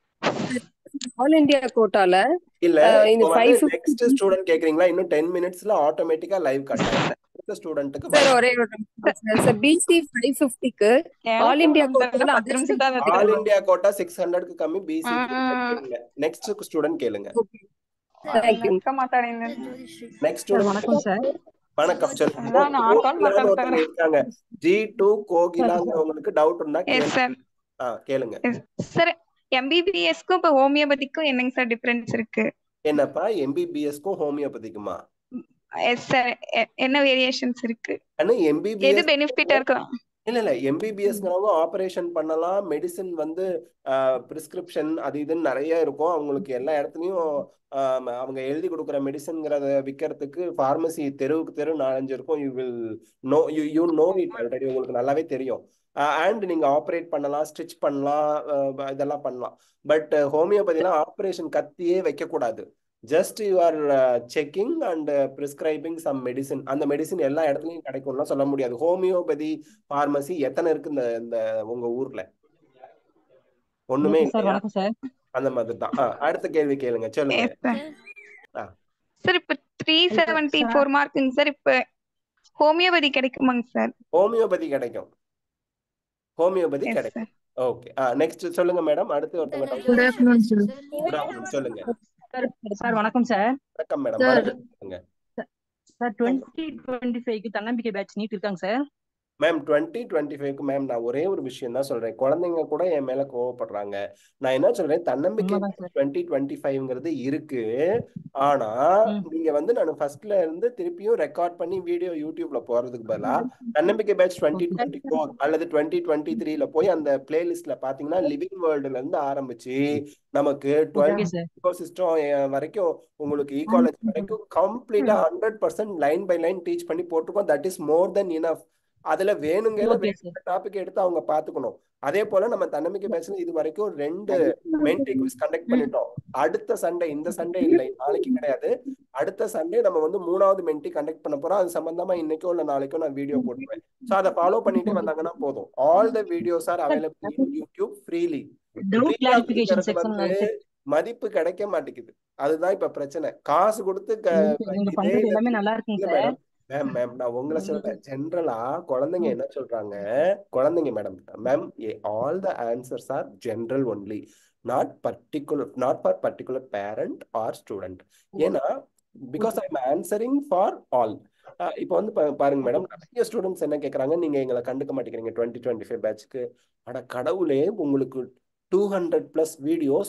ஆல் இந்தியா கோட்டால இல்ல நெக்ஸ்ட் ஸ்டூடண்ட் கேக்குறீங்களா? இன்னும் ten மினிட்ஸ்ல ஆட்டோமேட்டிக்கா லைவ் கட் ஆயிடும். அடுத்த ஸ்டூடண்ட்க்கு சார் ஒரே சார் பிசி five fifty க்கு ஆல் இந்தியா கோட்டால all India quota six hundred க்கு கம்மி, பிசி கேளுங்க. நெக்ஸ்ட் ஸ்டூடண்ட் கேளுங்க. Thank you. நெக்ஸ்ட் வணக்கம் சார். வணக்கம் சொல்லுங்க. இருக்காங்க ஜி டூ கோகிலாங்கிறவங்களுக்கு டவுட் இருந்தா கேளுங்க. சார் எம்பிபிஎஸ்க்கும் இப்ப ஹோமியோபதிக்கும் என்னங்க சார் டிஃபரன்ஸ் இருக்கு? என்னப்பா எம்பிபிஎஸ்க்கும் ஹோமியோபதிக்குமா? எஸ் சார், என்ன வேரியேஷன்ஸ் இருக்கு? அண்ணா எம்பிபிஎஸ் எது பெனிஃபிட்டா இருக்கு? இல்ல இல்ல எம்பிபிஎஸ்ங்கிறவங்க ஆபரேஷன் பண்ணலாம், மெடிசின் வந்து பிரிஸ்கிரிப்ஷன் அது இதுன்னு நிறைய இருக்கும். அவங்களுக்கு எல்லா இடத்துலயும் அவங்க எழுதி கொடுக்குற மெடிசன்ங்கிறத விற்கிறதுக்கு ஃபார்மசி தெருவுக்கு தெரு நாலஞ்சு இருக்கும். You will know you you know it already, உங்களுக்கு நல்லாவே தெரியும். அண்ட் நீங்க ஆப்ரேட் பண்ணலாம், ஸ்டிச் பண்ணலாம், இதெல்லாம் பண்ணலாம். பட் ஹோமியோபதிலாம் ஆப்ரேஷன் கத்தியே வைக்கக்கூடாது. Just you are checking and prescribing some medicine. அந்த மெடிசின் எல்லா இடத்துலையும் கிடைக்கும்லாம் சொல்ல முடியாது. ஹோமியோபதி ஃபார்மசி எத்தனை இருக்கு இந்த இந்த உங்க ஊர்ல? ஒண்ணுமே இல்லையா? அந்த மாதிரி தான். அடுத்த கேள்வி கேளுங்க. சொல்லுங்க சார். இப்ப த்ரீ செவன்டி ஃபோர் மார்க்குங்க சார். இப்ப ஹோமியோபதி கிடைக்குமாங்க சார்? ஹோமியோபதி கிடைக்கும், ஹோமியோபதி கிடைக்கும். ஓகே, நெக்ஸ்ட் சொல்லுங்க மேடம். அடுத்து ஒருத்தவங்க சொல்லுங்க. சார் வணக்கம் சார். வணக்கம் மேடம். வணக்கம் சார். டுவெண்ட்டி டுவெண்ட்டி ஃபைவ்க்கு தன்னம்பிக்கை பேட்ச் நீட் இருக்காங்க சார்? மேம் டுவெண்ட்டி டுவெண்ட்டி ஃபைவ்க்கு மேம் நான் ஒரே ஒரு விஷயம் தான் சொல்றேன். குழந்தைங்க கூட என் மேல கோவப்படுறாங்க. நான் என்ன சொல்றேன், தன்னம்பிக்கை டுவெண்ட்டி டுவெண்ட்டி ஃபைவ்ங்கிறது இருக்கு. ஆனா நீங்க வந்து நான் ஃபர்ஸ்ட்ல இருந்து திருப்பியும் ரெக்கார்ட் பண்ணி வீடியோ யூடியூப்ல போறதுக்கு பதிலா Thannambikkai batch twenty twenty four அல்லது டுவெண்ட்டி டுவெண்ட்டி த்ரீல போய் அந்த பிளேலிஸ்ட்ல பாத்தீங்கன்னா லிவிங் வேர்ல்டுல இருந்து ஆரம்பிச்சு நமக்கு டுவெல் சிஸ்டம் வரைக்கும் உங்களுக்கு ஈகாலஜி வரைக்கும் கம்ப்ளீட்டா hundred percent line by line teach பண்ணி போட்டிருக்கோம். That is more then enough. அதுல வேணுங்க டாபிக் எடுத்து அவங்க பாத்துக்கணும். அதே போல நம்ம தன்னம்பிக்கை பேட்ச்ல இது வரைக்கும் ரெண்டு மெயின்டரி குவிஸ் கண்டக்ட் பண்ணிட்டோம். அடுத்த சண்டே, இந்த சண்டே இல்லை, நாளைக்கு கிடையாது, அடுத்த சண்டே நம்ம வந்து மூணாவது மென்டி கண்டக்ட் பண்ண போறோம். அது சம்பந்தமா இன்னைக்கோ இல்ல நாளைக்கோ நான் வீடியோ போட்டுருவேன். சோ அதை ஃபாலோ பண்ணிட்டே வந்தாங்கன்னா போதும். All the videos are available in YouTube freely. வந்து மதிப்பு கிடைக்க மாட்டேங்குது, அதுதான் இப்ப பிரச்சனை. காசு கொடுத்து மேம் மேம் நான் உங்களை சொல்றேன். ஜென்ரலா குழந்தைங்க என்ன சொல்றாங்க, குழந்தைங்க madam ma'am all the answers are general only, not particular, not for particular parent or student. ஏன்னா because I am answering for all. இப்போ வந்து பாருங்க மேடம், நிறைய ஸ்டூடெண்ட்ஸ் என்ன கேட்கறாங்க, நீங்க எங்களை கண்டுக்க மாட்டேங்கிறீங்க டுவெண்ட்டி டுவெண்ட்டி ஃபைவ் பேட்ச்க்கு. ஆனா கடவுளே, உங்களுக்கு two hundred plus videos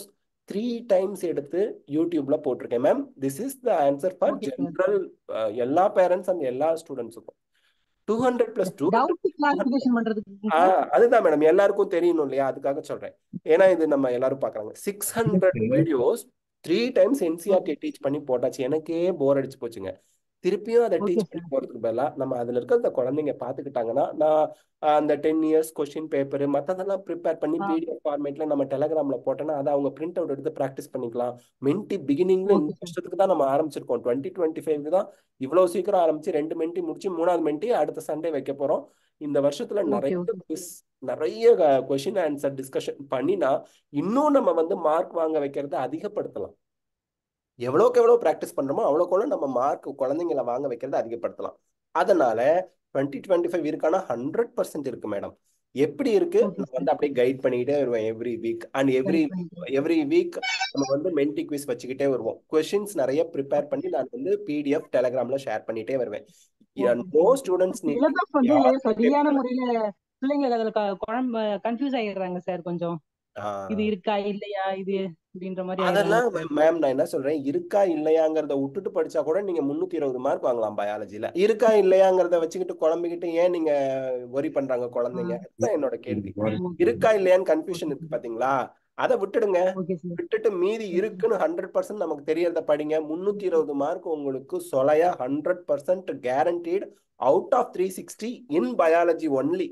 three times எடுத்து யூடியூப்ல போட்டிருக்கேன் ma'am. This is the answer for okay sir. General எல்லா பேரண்ட்ஸ் அண்ட் எல்லா ஸ்டூடெண்ட்ஸுக்கும். Two hundred plus two doubt clarification பண்றதுக்கு ஆ சார். அதுதான் மேடம், எல்லாருக்கும் தெரியணும் இல்லையா, அதுக்காக சொல்றேன். ஏன்னா இது நம்ம எல்லாரும் பாக்குறாங்க. Six hundred videos three times NCERT teach பண்ணி போட்டாச்சு. எனக்கே போர் அடிச்சு போச்சுங்க. திருப்பியும் அதை ஓகே டீச் பண்ணி சார். போறதுக்கு பதிலாக நம்ம அதுல இருக்க அந்த குழந்தைங்க பாத்துக்கிட்டாங்கன்னா, நான் அந்த டென் இயர்ஸ் கொஸ்டின் பேப்பர் மற்றதெல்லாம் ப்ரிப்பேர் பண்ணி ஆ பிடிஎஃப் ஃபார்மேட்ல நம்ம டெலகிராம்ல போட்டோன்னா அதை அவங்க பிரிண்ட் அவுட் எடுத்து ப்ராக்டிஸ் பண்ணிக்கலாம். மென்டி பிகினிங்ல ஓகே இந்த சார். வருஷத்துக்கு தான் நம்ம ஆரம்பிச்சிருக்கோம். டுவெண்ட்டி டுவெண்ட்டி ஃபைவ்க்கு தான் இவ்வளவு சீக்கிரம் ஆரம்பிச்சு ரெண்டு மென்டி முடிச்சு மூணாவது மென்டி அடுத்த சண்டே வைக்க போறோம். இந்த வருஷத்துல ஓகே நிறைய ஓகே குவிஸ் நிறைய கொஸ்டின் ஆன்சர் டிஸ்கஷன் பண்ணினா இன்னும் நம்ம வந்து மார்க் வாங்க வைக்கிறத அதிகப்படுத்தலாம். எவ்வளோக்கு எவ்வளோ ப்ராக்டிஸ் பண்றோமோ அவ்வளோக்கு எவ்வளோ நம்ம மார்க் குழந்தைங்களை வாங்க வைக்கிறத அதிகப்படுத்தலாம். அதனால டுவெண்ட்டி டுவெண்ட்டி ஃபைவ் இருக்கானா ஹண்ட்ரட் பர்சன்ட் இருக்கு மேடம். எப்படி இருக்கு ஓகே நான் சார். வந்து அப்படியே கைட் பண்ணிக்கிட்டே வருவேன் every week and every guide பண்ணிட்டு எவ்ரி வீக் நம்ம வந்து மென்டி குவிஸ் வச்சுக்கிட்டே வருவோம். கொஸ்டின்ஸ் நிறைய ப்ரிப்பேர் பண்ணி நான் வந்து பிடிஎஃப் டெலகிராம்ல ஷேர் பண்ணிட்டே வருவேன். Okay no sir. Students NEET syllabus வந்து யாருமே சரியான முறையில பிள்ளைங்க அதுல க- குழம்ப கன்ஃபியூஸ் ஆகிடுறாங்க சார். கொஞ்சம் இது ஆஹ் இருக்கா இல்லையா இது அப்படின்ற மாதிரி ஆயிடுறாங்க அதெல்லாம் சார். மேம் நான் என்ன சொல்றேன், இருக்கா இல்லையாங்கிறத விட்டுட்டு படிச்சா கூட நீங்க முன்னூத்தி இருபது மார்க் வாங்கலாம் பயாலஜில. இருக்கா இல்லையாங்கிறத வச்சுக்கிட்டு குழம்பிக்கிட்டு ஏன் நீங்க ஒரி பண்றாங்க ஆ குழந்தைங்க? அதுதான் என்னோட கேள்வி. ஓகே இருக்கா இல்லையான்னு ஓகே கன்ஃபியூஷன் இருக்கு சார். பாத்தீங்களா, அதை விட்டுடுங்க. Okay sir. விட்டுட்டு மீதி இருக்குன்னு ஹண்ட்ரட் பர்சன்ட் நமக்கு தெரியறத படிங்க. முன்னூத்தி இருபது மார்க் உங்களுக்கு சொலையா hundred percent guaranteed out of three sixty in biology only.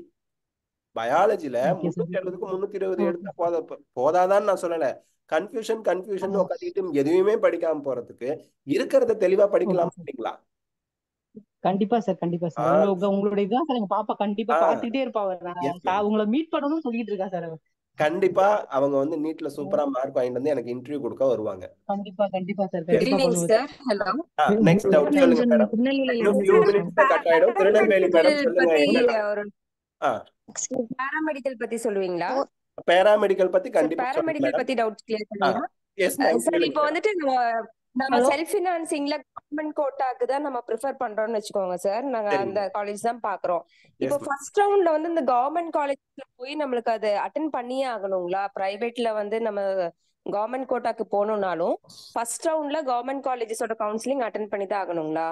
பயாலஜில ஓகே சார். முன்னூத்தி அறுபதுக்கு முன்னூத்தி இருபது ஓகே எடுத்தா போத போதாதான்னு நான் சொல்லல. கன்ஃபியூஷன் கன்ஃபியூஷன் உட்காந்துக்கிட்டு எதுவுமே படிக்காம போறதுக்கு இருக்கிறத தெளிவா ஓகே படிக்கலாம் சார். இல்லைங்களா? கண்டிப்பா சார். கண்டிப்பா சார். ஆஹ் உங்க உங்களுடைய இதான் சார் எங்க பாப்பா கண்டிப்பா ஆஹ் பாத்துக்கிட்டே இருப்பா. அவ. நான் எஸ் கா- மேம். உங்களை மீட் பண்ணணும்னு சொல்லிட்டு இருக்கா சார் அவ. கண்டிப்பா அவங்க வந்து நீட்ல சூப்பரா மார்க் வாங்கிட்டு வந்து எனக்கு இன்டர்வியூ கொடுக்க வருவாங்க. கண்டிப்பா கண்டிப்பா சார். எஸ். கண்டிப்பா ஈவினிங் பண்ணுவோம் sir. Sir. Hello next doubt ma'am சொல்லுங்க சார் மேடம். திருநெல்வேலியில இன்னும் இருந்து ஃபியூ பேசுறேன். மினிட்ஸ்ல கட் ஆயிடும். திருநெல்வேலி மேடம் பேராமெடிக்கல் சொல்லுங்க பத்தி என்ன. ஒரு ஆ பேராமெடிக்கல் பத்தி சொல்லுவீங்களா பேராமெடிக்கல் பத்தி சார்? கண்டிப்பா சொல்லுங்க பேராமெடிக்கல் மேடம். பத்தி டவுட்ஸ் கிளியர் ஆ பண்ணுவீங்களா எஸ் மேம் சார்? கேளுங்க இப்போ மேடம். வந்துட்டு நம்ம நம்ம ஹலோ செல்ஃப் ஃபினான்சிங்ல கவர்மெண்ட் கோட்டாக்கு தான் நம்ம ப்ரிஃபர் பண்றோம்னு வச்சுக்கோங்க சார். நாங்க சரிங்க அந்த காலேஜ் தான் பாக்குறோம். இப்போ எஸ் மேம். ஃபர்ஸ்ட் ரவுண்ட்ல வந்து இந்த கவர்மெண்ட் காலேஜ்ல போய் நம்மளுக்கு அது அட்டென்ட் பண்ணியே ஆகணுங்களா? பிரைவேட்ல வந்து நம்ம கவர்மெண்ட் கோட்டாக்கு போகணும்னாலும் ஃபர்ஸ்ட் ரவுண்ட்ல கவர்மெண்ட் காலேஜஸோட கவுன்சிலிங் அட்டென்ட் பண்ணி தான் ஆகணுங்களா?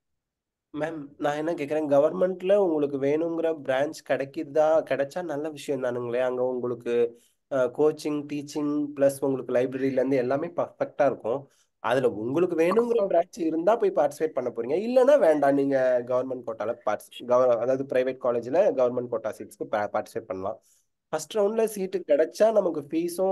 மேம் நான் என்ன கேட்குறேன், கவர்மெண்ட்ல உங்களுக்கு வேணுங்கிற பிரான்ச் கிடைக்குதா? கிடைச்சா நல்ல விஷயம் தானுங்களே. அங்கே உங்களுக்கு கோச்சிங் டீச்சிங் ப்ளஸ் உங்களுக்கு லைப்ரரியிலேருந்து எல்லாமே பர்ஃபெக்டாக இருக்கும். அதில் உங்களுக்கு வேணுங்கிற ஓகே பிரான்ச் இருந்தால் போய் பார்ட்டிசிபேட் பண்ண போறீங்க. இல்லைன்னா வேண்டாம், நீங்கள் கவர்மெண்ட் கோட்டாவில் பார்ட்டிஸ் கவர் அதாவது ப்ரைவேட் காலேஜில் கவர்மெண்ட் கோட்டா சீட்ஸ்க்கு பார்ட்டிசிபேட் பண்ணலாம். ஃபர்ஸ்ட் ரவுண்டில் சீட்டு கிடைச்சா நமக்கு ஃபீஸும்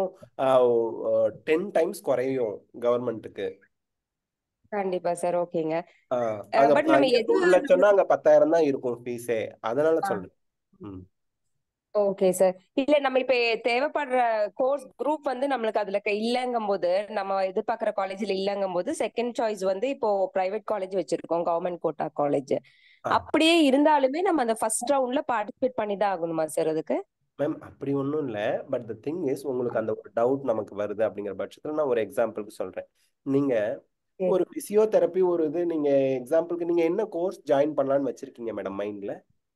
டென் டைம்ஸ் குறையும் கவர்மெண்ட்டுக்கு. கண்டிப்பா சார். ஓகேங்க. ஆஹ் அங்க பட் நம்ம இங்க எது மூணு லட்சம்னா அங்க பத்தாயிரம் தான் இருக்கும் ஃபீஸே. அதனால சொல்றேன். ம். Okay sir. இல்ல நம்ம இப்ப தேவைப்படுற கோர்ஸ் குரூப் வந்து நம்மளுக்கு அதுல க- இல்லங்கும் போது, நம்ம எதிர்பார்க்கிற காலேஜ்ல இல்லங்கும் போது செகண்ட் சாய்ஸ் வந்து இப்போ பிரைவேட் காலேஜ் வச்சிருக்கோம், கவர்மெண்ட் கோட்டா காலேஜ். ஆ அப்படியே இருந்தாலுமே நம்ம அந்த ஃபர்ஸ்ட் ரவுண்ட்ல பார்ட்டிசிபேட் பண்ணி தான் ஆகணுமா சார் அதுக்கு? மேம் அப்படி ஒன்றும் இல்லை. பட் த திங் இஸ் உங்களுக்கு அந்த ஒரு டவுட் நமக்கு வருது அப்படிங்கிற பட்சத்தில் நான் ஒரு எக்ஸாம்பிளுக்கு சொல்றேன். நீங்க சரி. ஒரு பிசியோதெரப்பி ஒரு இது நீங்க எக்ஸாம்பிளுக்கு நீங்க என்ன கோர்ஸ் ஜாயின் பண்ணலாம்னு வச்சிருக்கீங்க மேடம் மைண்ட்ல?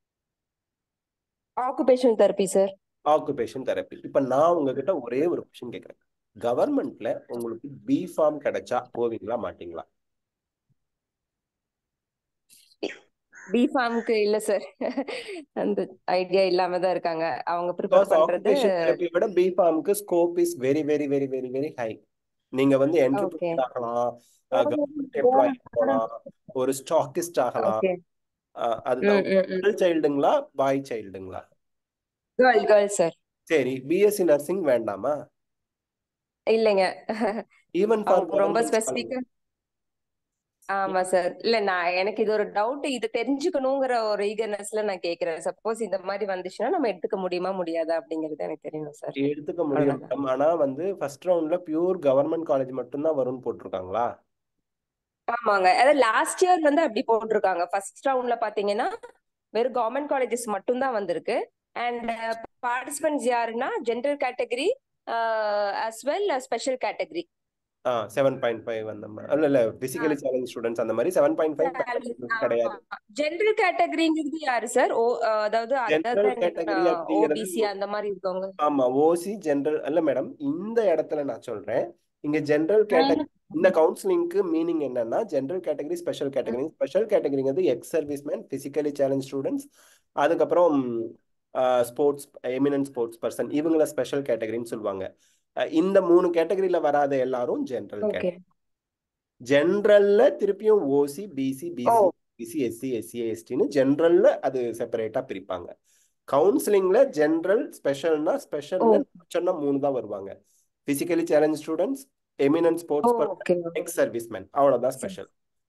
Occupation therapy sir. Occupation therapy. இப்ப நான் உங்ககிட்ட ஒரே ஒரு கொஸ்டின் கேட்கறேன். கவர்மெண்ட்ல உங்களுக்கு பி ஃபார்ம் கிடைச்சா போவீங்களா மாட்டீங்களா? பி ஃபார்முக்கு இல்ல சார். அந்த ஐடியா இல்லாம தான் இருக்காங்க. அவங்க ப்ரிப்பேர் பிகாஸ் பண்றது. ஆக்குபேஷன் தெரப்பி விட பி ஃபார்முக்கு scope is very very very very very high. நீங்க வந்து ஓகே. என்டர்பிரினர் ஆகலாம், கவர்மெண்ட் எம்ப்ளாயி போகலாம், ஒரு ஸ்டாக்கிஸ்ட் ஆகலாம். ஓகே. அஹ் அதுதான். ம் ம் ம் கேர்ள் சைல்டுங்களா பாய் சைல்டுங்களா? Girl girl sir. சரி, பிஎஸ்சி நர்சிங் வேண்டாமா? இல்லைங்க. ஈவன் ஃபார் அவங்க ரொம்ப கவர்மெண்ட் ஸ்பெசிபிக்கா. ஆமா சார். இல்ல நான் எனக்கு இது ஒரு டவுட், இது தெரிஞ்சுக்கணுங்கிற ஒரு ஈகர்னஸ்ல நான் கேக்குறேன். சப்போஸ் இந்த மாதிரி வந்துச்சுன்னா நம்ம எடுத்துக்க முடியுமா முடியாதா அப்படிங்கறது எனக்கு தெரியணும் சார். எடுத்துக்க முடியும் அவ்வளவுதான். மேடம். ஆனா வந்து ஃபர்ஸ்ட் ரவுண்ட்ல பியூர் கவர்மெண்ட் காலேஜ் மட்டும்தான் வரும்னு போட்டிருக்காங்களா? ஆமாங்க. அதாவது லாஸ்ட் இயர் வந்து அப்படி போட்டிருக்காங்க. ஃபர்ஸ்ட் ரவுண்ட்ல பாத்தீங்கன்னா வெறும் கவர்மெண்ட் காலேஜஸ் மட்டும் தான் வந்திருக்கு. அண்ட் பார்ட்டிசிபென்ட்ஸ் யாருன்னா general category as well special category ஆ செவன் பாயிண்ட் ஃபைவ் அந்த மாதிரி இல்ல இல்ல பிசிக்கலி சேலஞ்ச் ஸ்டூடெண்ட்ஸ் அந்த மாதிரி செவன் பாயிண்ட் ஃபைவ் கிடையாது. ஜெனரல் கேட்டகரிங்கிறது யாரு சார்? ஓ அதாவது ஜெனரல் கேட்டகரி அப்படிங்கிறது ஓபிசி அந்த மாதிரி இருக்கவங்க. ஆமா ஓசி ஜெனரல் அல்ல மேடம். இந்த இடத்துல நான் சொல்றேன் இங்க ஜெனரல் கேட்டகரி இந்த கவுன்சிலிங்க்கு மீனிங் என்னன்னா general category special category. Special கேட்டகரிங்கிறது ex serviceman, physically challenge students, அதுக்கப்புறம் ஸ்போர்ட்ஸ் எமினன்ட் ஸ்போர்ட்ஸ் பர்சன், இவங்கள ஸ்பெஷல் கேட்டகரின்னு சொல்லுவாங்க. இந்த மூணு கேட்டகரியில வராத எல்லாரும் ஜெனரல் கேட்டகரி. ஜெனரல்ல திருப்பியும் OC BC BC BC SC SC எஸ்டின்னு ஜெனரல்ல அது செப்பரேட்டா பிரிப்பாங்க. கவுன்சிலிங்ல ஜெனரல் ஸ்பெஷல்னா ஸ்பெஷல்ல சொன்னா மூணு தான் வருவாங்க. Physically challenge students, eminent sports person, ex serviceman, அவ்வளவுதான் ஸ்பெஷல்.